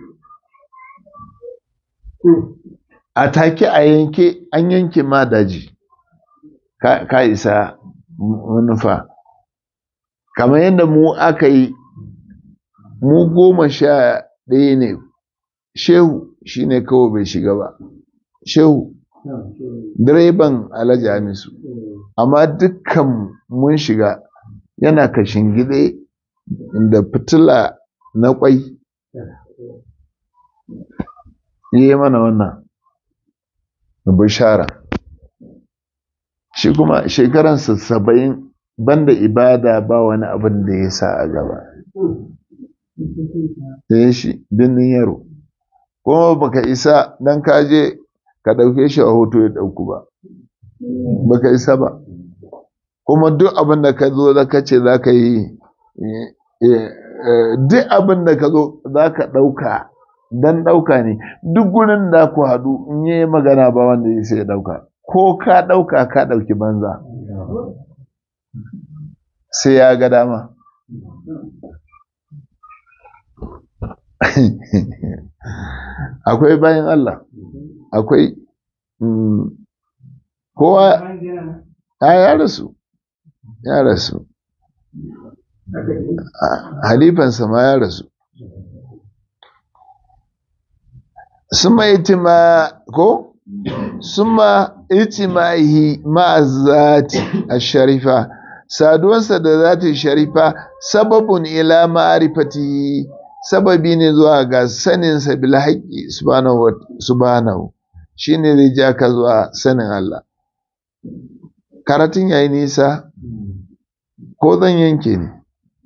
a take a yanke an yanke ma daji ka isa manufa kamar yadda mu aka yi mu goma sha ɗaya ne shehu shine kawai bai shiga ba shehu direban alhaji amisu amma dukkan mun shiga yana kashin gide da fitila na kwai yi mana wannan bishara shi kuma shekaransa saba'in banda ibada ba wani abin da ya sa a gaba ya shi binin yaro kuma baka isa dan kaje ka ɗauke shi a hoto ya ɗauku ba baka isa ba kuma duk abin da ka zo da ka ce za ka yi duk abin da ka zo za ka ɗauka don ɗauka ne duk gurin da ku haɗu in yi magana ba wanda ya sai ya ɗauka ko ka ɗauka ka ɗauki banza sai ya ga dama akwai bayan Allah akwai kowa ya rasu ya rasu halifansa ma ya rasu suma itima ko suma itimahi ma'azati ash-sharifa saduwansa da zati sharifa sababun ila ma'rifati sababi ne zuwa ga saninsa bil haqqi subhanahu subhanahu shine zai ja ka zuwa sanin Allah karatun yayi nisa ko zan yanke ne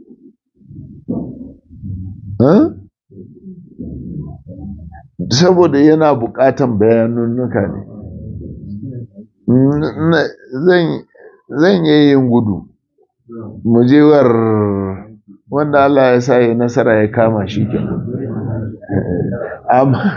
saboda yana buƙatan bayanunnuka ne zan yi yin gudu mujewar wanda Allah ya sa ya nasara ya kama shi ke amma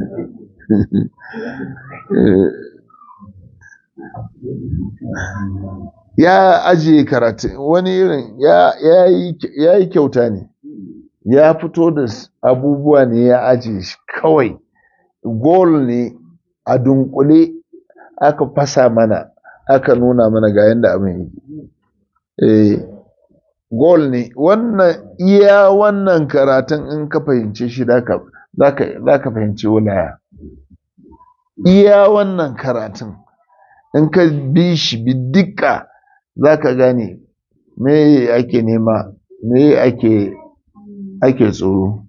ya ajiye karatu wani irin ya yi kyauta ne ya fito da abubuwa ne ya ajiye shi kawai gol ne a dunkule aka fasa mana aka nuna mana ga yadda abin yi eh gol ne wannan iya wannan karatun in ka fahimce shi za ka fahimci wilaya iya wannan karatun in ka bi shi bi dukka za ka gane me ake nema me ake ake tsoro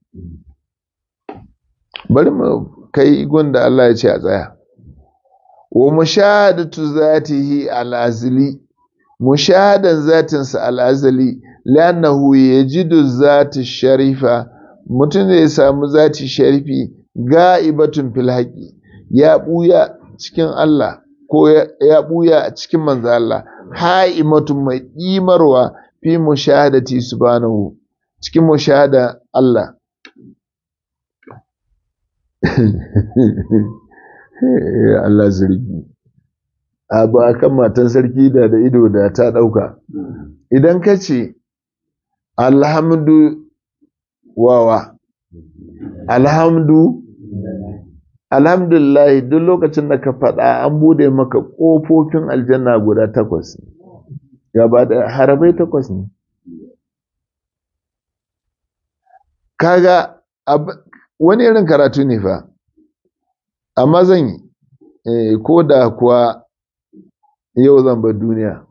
bari mu kai gunda Allah ya ce a tsaya wa mushahadatu zatihi al-azli mushahadan zatinsa al-azli lannahu yajidu zati sharifa mutum zai samu zati sharifi ga'ibatun fil haqi ya buya cikin Allah ko ya buya a cikin manzo Allah ha'imatun mai imarwa fi mushahadati subhanahu cikin mushahada Allah Allah zargi abu akan matan sarki da da ido da ta dauka idan ka ce alhamdu wawa alhamdu alhamdulillah duk lokacin da ka faɗa an bude maka ƙofofin aljanna guda takwas gaba da harabai takwas ne kaga wani irin karatu ne fa amma zan yi eh, ko da kuwa yau zan bar duniya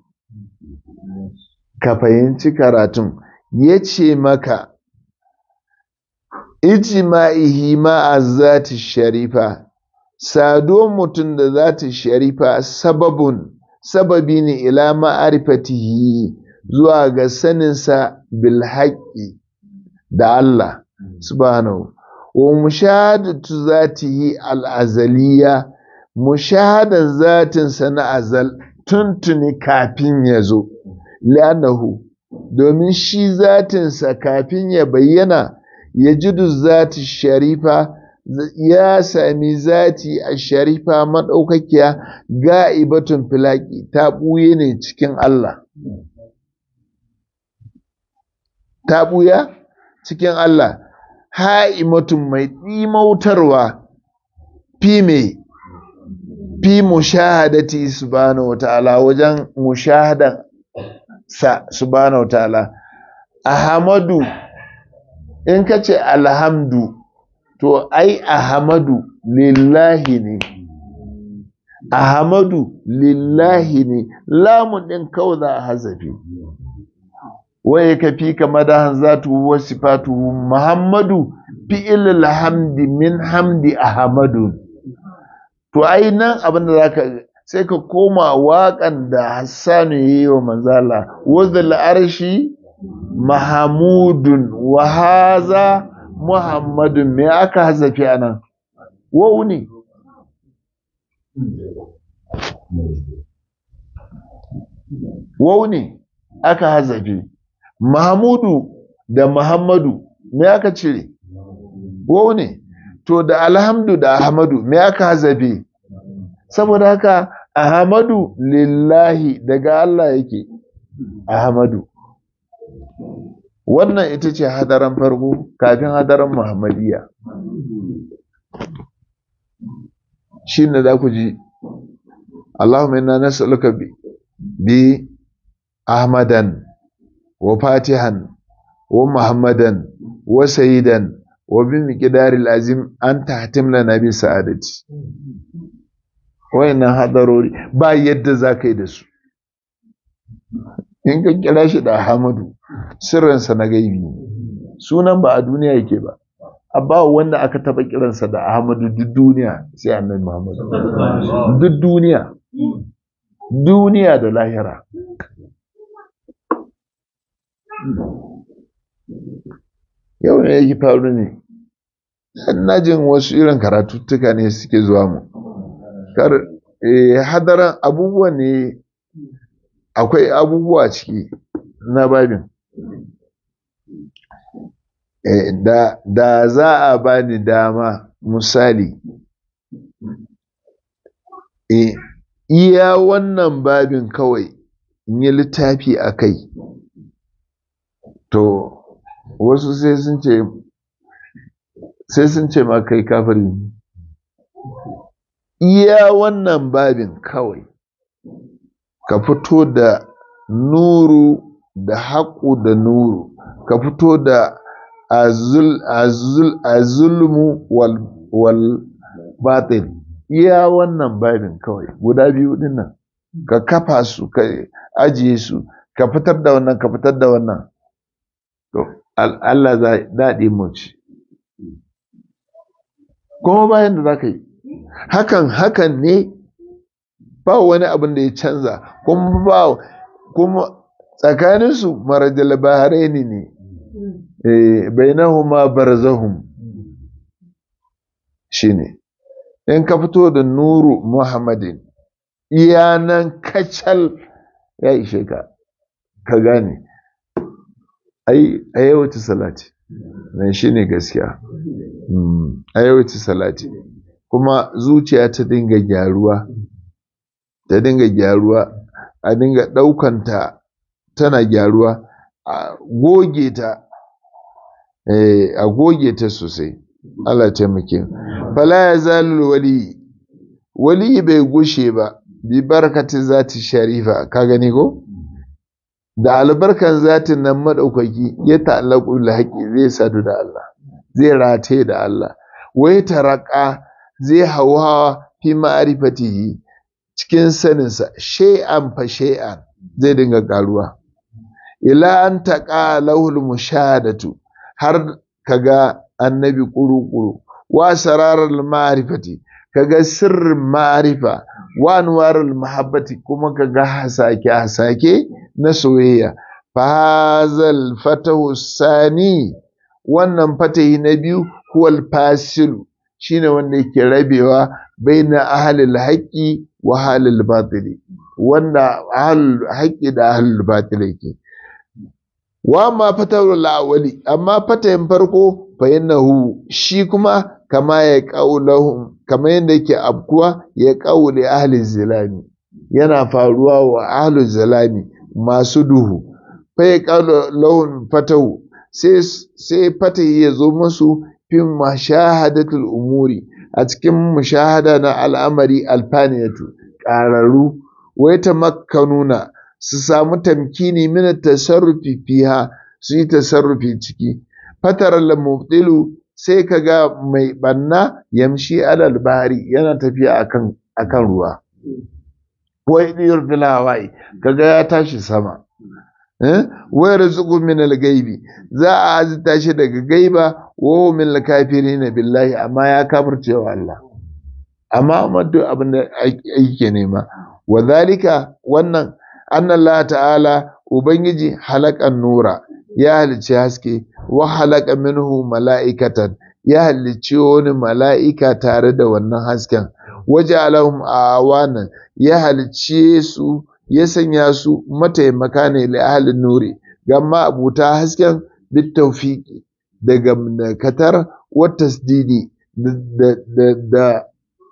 ka fahimci karatun ya ce maka ijma'ihi ma'a zati sharifa sado mutum da zati sharifa sababun sababi ne ila ma'arifatihi zuwa ga saninsa bil haqqi da Allah subhanahu wa mushahadatu zatihi al-azaliya mushahadan zatinsa na azal tuntuni kafin ya zo li'annahu domin shi zatinsa kafin ya bayyana ya jidu zati sharifa ya sami zati a sharifa maɗaukakiya ga'ibatun filaki ta ɓuye ne cikin Allah ta ɓuya cikin Allah ha'imatun mai ɗimautarwa fi mai fi mushahadati subhanahu wa ta'ala wajen mushahadan sa subhanahu wa ta'ala ahmadu in ka ce alhamdu to ai ahmadu lillahi ne ahmadu lillahi ne lamun din kauza a hazafi waye ka fi kama da hanzatu wa sifatuhu muhammadu fi'il alhamdi min hamdi ahmadu to ai nan abin da zaka sai ka koma waƙan da Hassanu yayi wa manzala wazal arshi mahamudun wa haza muhammadun me aka hazafi anan wau ne wau ne aka hazafi mahamudu da muhammadu me aka cire wau ne to da alhamdu da ahmadu me aka hazafi saboda haka ahmadu lillahi daga Allah yake ahmadu wannan ita ce hadaran farko kafin hadaran muhammadiyya shi ne za ku ji Allahumma inna nas'aluka bi, bi ahmadan wa fatihan wa muhammadan wa sayyidan wa bi miqdaril azim an tahtim lana bi sa'adati wayannan hadarori ba yadda za ka yi da su in ka kira shi da ahmadu sirrinsa na gaibi sunan ba a duniya yake ba abba wanda aka taba kiransa da ahmadu duk duniya sai annabi muhammadu duk duniya duniya da lahira yau ne yake faru ne na jin wasu irin karatuttuka ne suke zuwa mu kar eh, hadaran abubuwa ne akwai abubuwa ciki na babin eh, da, da za a bani dama misali eh, iya wannan babin kawai in yi littafi a kai to wasu sai sun ce sai sun ce ma kai kafiri iya wannan babin kawai ka fito da nuru da haƙu da nuru ka fito da azul azul azulmu wal wal batil iya wannan babin kawai guda biyu din nan ka kafa su ka ajiye su ka fitar da wannan ka fitar da wannan to Allah za daɗi mu ci kuma bayan da za ka yi hakan hakan ne ba wani abin da ya canza kuma ba kuma tsakaninsu marajal bahraini ne eh bainahuma barzahum shine in ka fito da nuru muhammadin iyanan kacal ya ishe ka ka gane ai a yawaita salati nan shine gaskiya a yawaita salati kuma zuciya ta dinga gyaruwa ta dinga gyaruwa a dinga ɗaukanta tana gyaruwa a goge ta a goge ta sosai Allah taimake fala ya zalul wali wali bai gushe ba bi barakati zati sharifa ka gani ko da albarkan zatin nan madaukaki ya ta'allaqu bil haqqi zai sadu da Allah zai rataye da Allah wai taraka zai hawa fi ma'rifatihi cikin saninsa shay'an fa shay'an zai dinga karuwa ila an taqa lahul mushahadatu har kaga annabi kuru-kuru wa sararar ma'rifati kaga sirrin ma'rifa wa anwarul mahabbati kuma kaga hasake hasake na soyayya fa hazal fatahu sani wannan fatahi na biyu huwal fasilu shine wanda yake rabewa baina ahlil haqqi wa ahlil batili wanda ahlul haqqi da ahlul batili yake wa ma fatawul awwali amma fatayin farko fa innahu shi kuma kama ya qaulahum kama yanda yake abkuwa ya qauli ahli zilami yana faruwa wa ahli zilami masu duhu fa ya qaulahum fatahu sai sai fatayi ya zo musu fin mashahadatul umuri a cikin mushahada na al'amari alfaniyatu ƙararru wai ta makkanuna su samu tamkini mina tasarrufi fiha su yi tasarrufi ciki fatar al-mubtilu sai kaga mai banna yamshi alal bahari yana tafiya akan akan ruwa wai diyar filawai kaga ya tashi sama eh wai rizqu min al-gaibi za a azita shi daga gaiba wa min al-kafirin billahi amma ya kafircewa Allah amma amma duk abin da yake nema wa zalika wannan anna Allah ta'ala ubangiji halakan nura ya halicci haske wa halaka minhu mala'ikatan ya halicci wani mala'ika tare da wannan hasken waje alahum awanan ya halicce su ya sanya su mataimaka ne li ahlin nuri gamma abuta hasken bit tawfiqi daga katar wa tasdidi da, da, da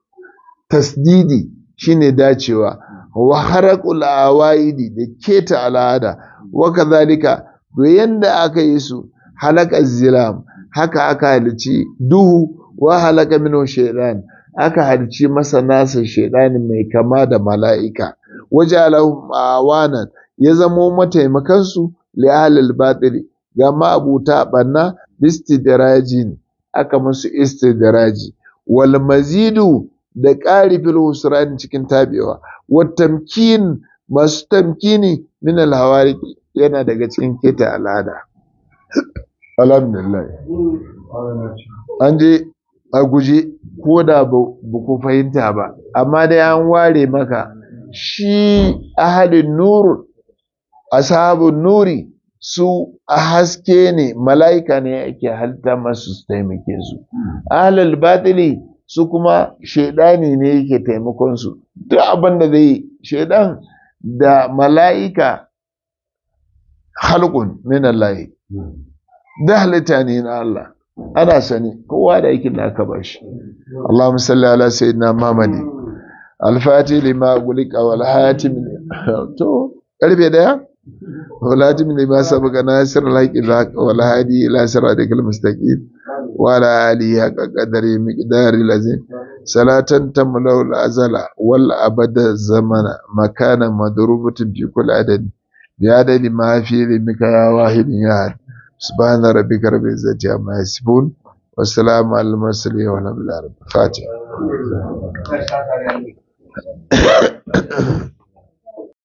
tasdidi shine dacewa wa haraqul awaidi da keta al'ada wa kadhalika to yanda aka yi su halaka zilam haka aka halici duhu wa halaka minhu shaytan aka halici masa nasa shaytanin mai kama da mala'ika wajalahum awanan ya zamo mataimakan su li ahlil batil ga ma'abuta banna bistidrajin aka musu istidraji wal mazidu da ƙari fil husran cikin tabewa wa tamkin masu tamkini min al hawari yana daga cikin keta al'ada alhamdulillah an je a guje ko da ba ku fahimta ba amma dai an ware maka shi ahadin nur ashabun nuri su a haske ne mala'ika ne ake halitta masu su taimake su ahlul batili su kuma shaidani ne yake taimakon su duk abin da zai shaidan da mala'ika halqun min Allah da halitta ne na Allah ana sani kowa da aikin da aka bashi Allahumma salli ala sayyidina Muhammad al-fatih lima gulika wal hatim to karfe daya wal hatim lima sabaka nasir laqi zaq wal hadi ila siratikal mustaqim wa ala alihi haqqa qadari miqdari lazim salatan tamlau al-azala wal abada zamana makana madrubatin fi kulli adad bi adadi ma fi limika ya wahid ya سبحان ربك رب العزة عما يصفون والسلام على المرسلين والحمد لله رب العالمين.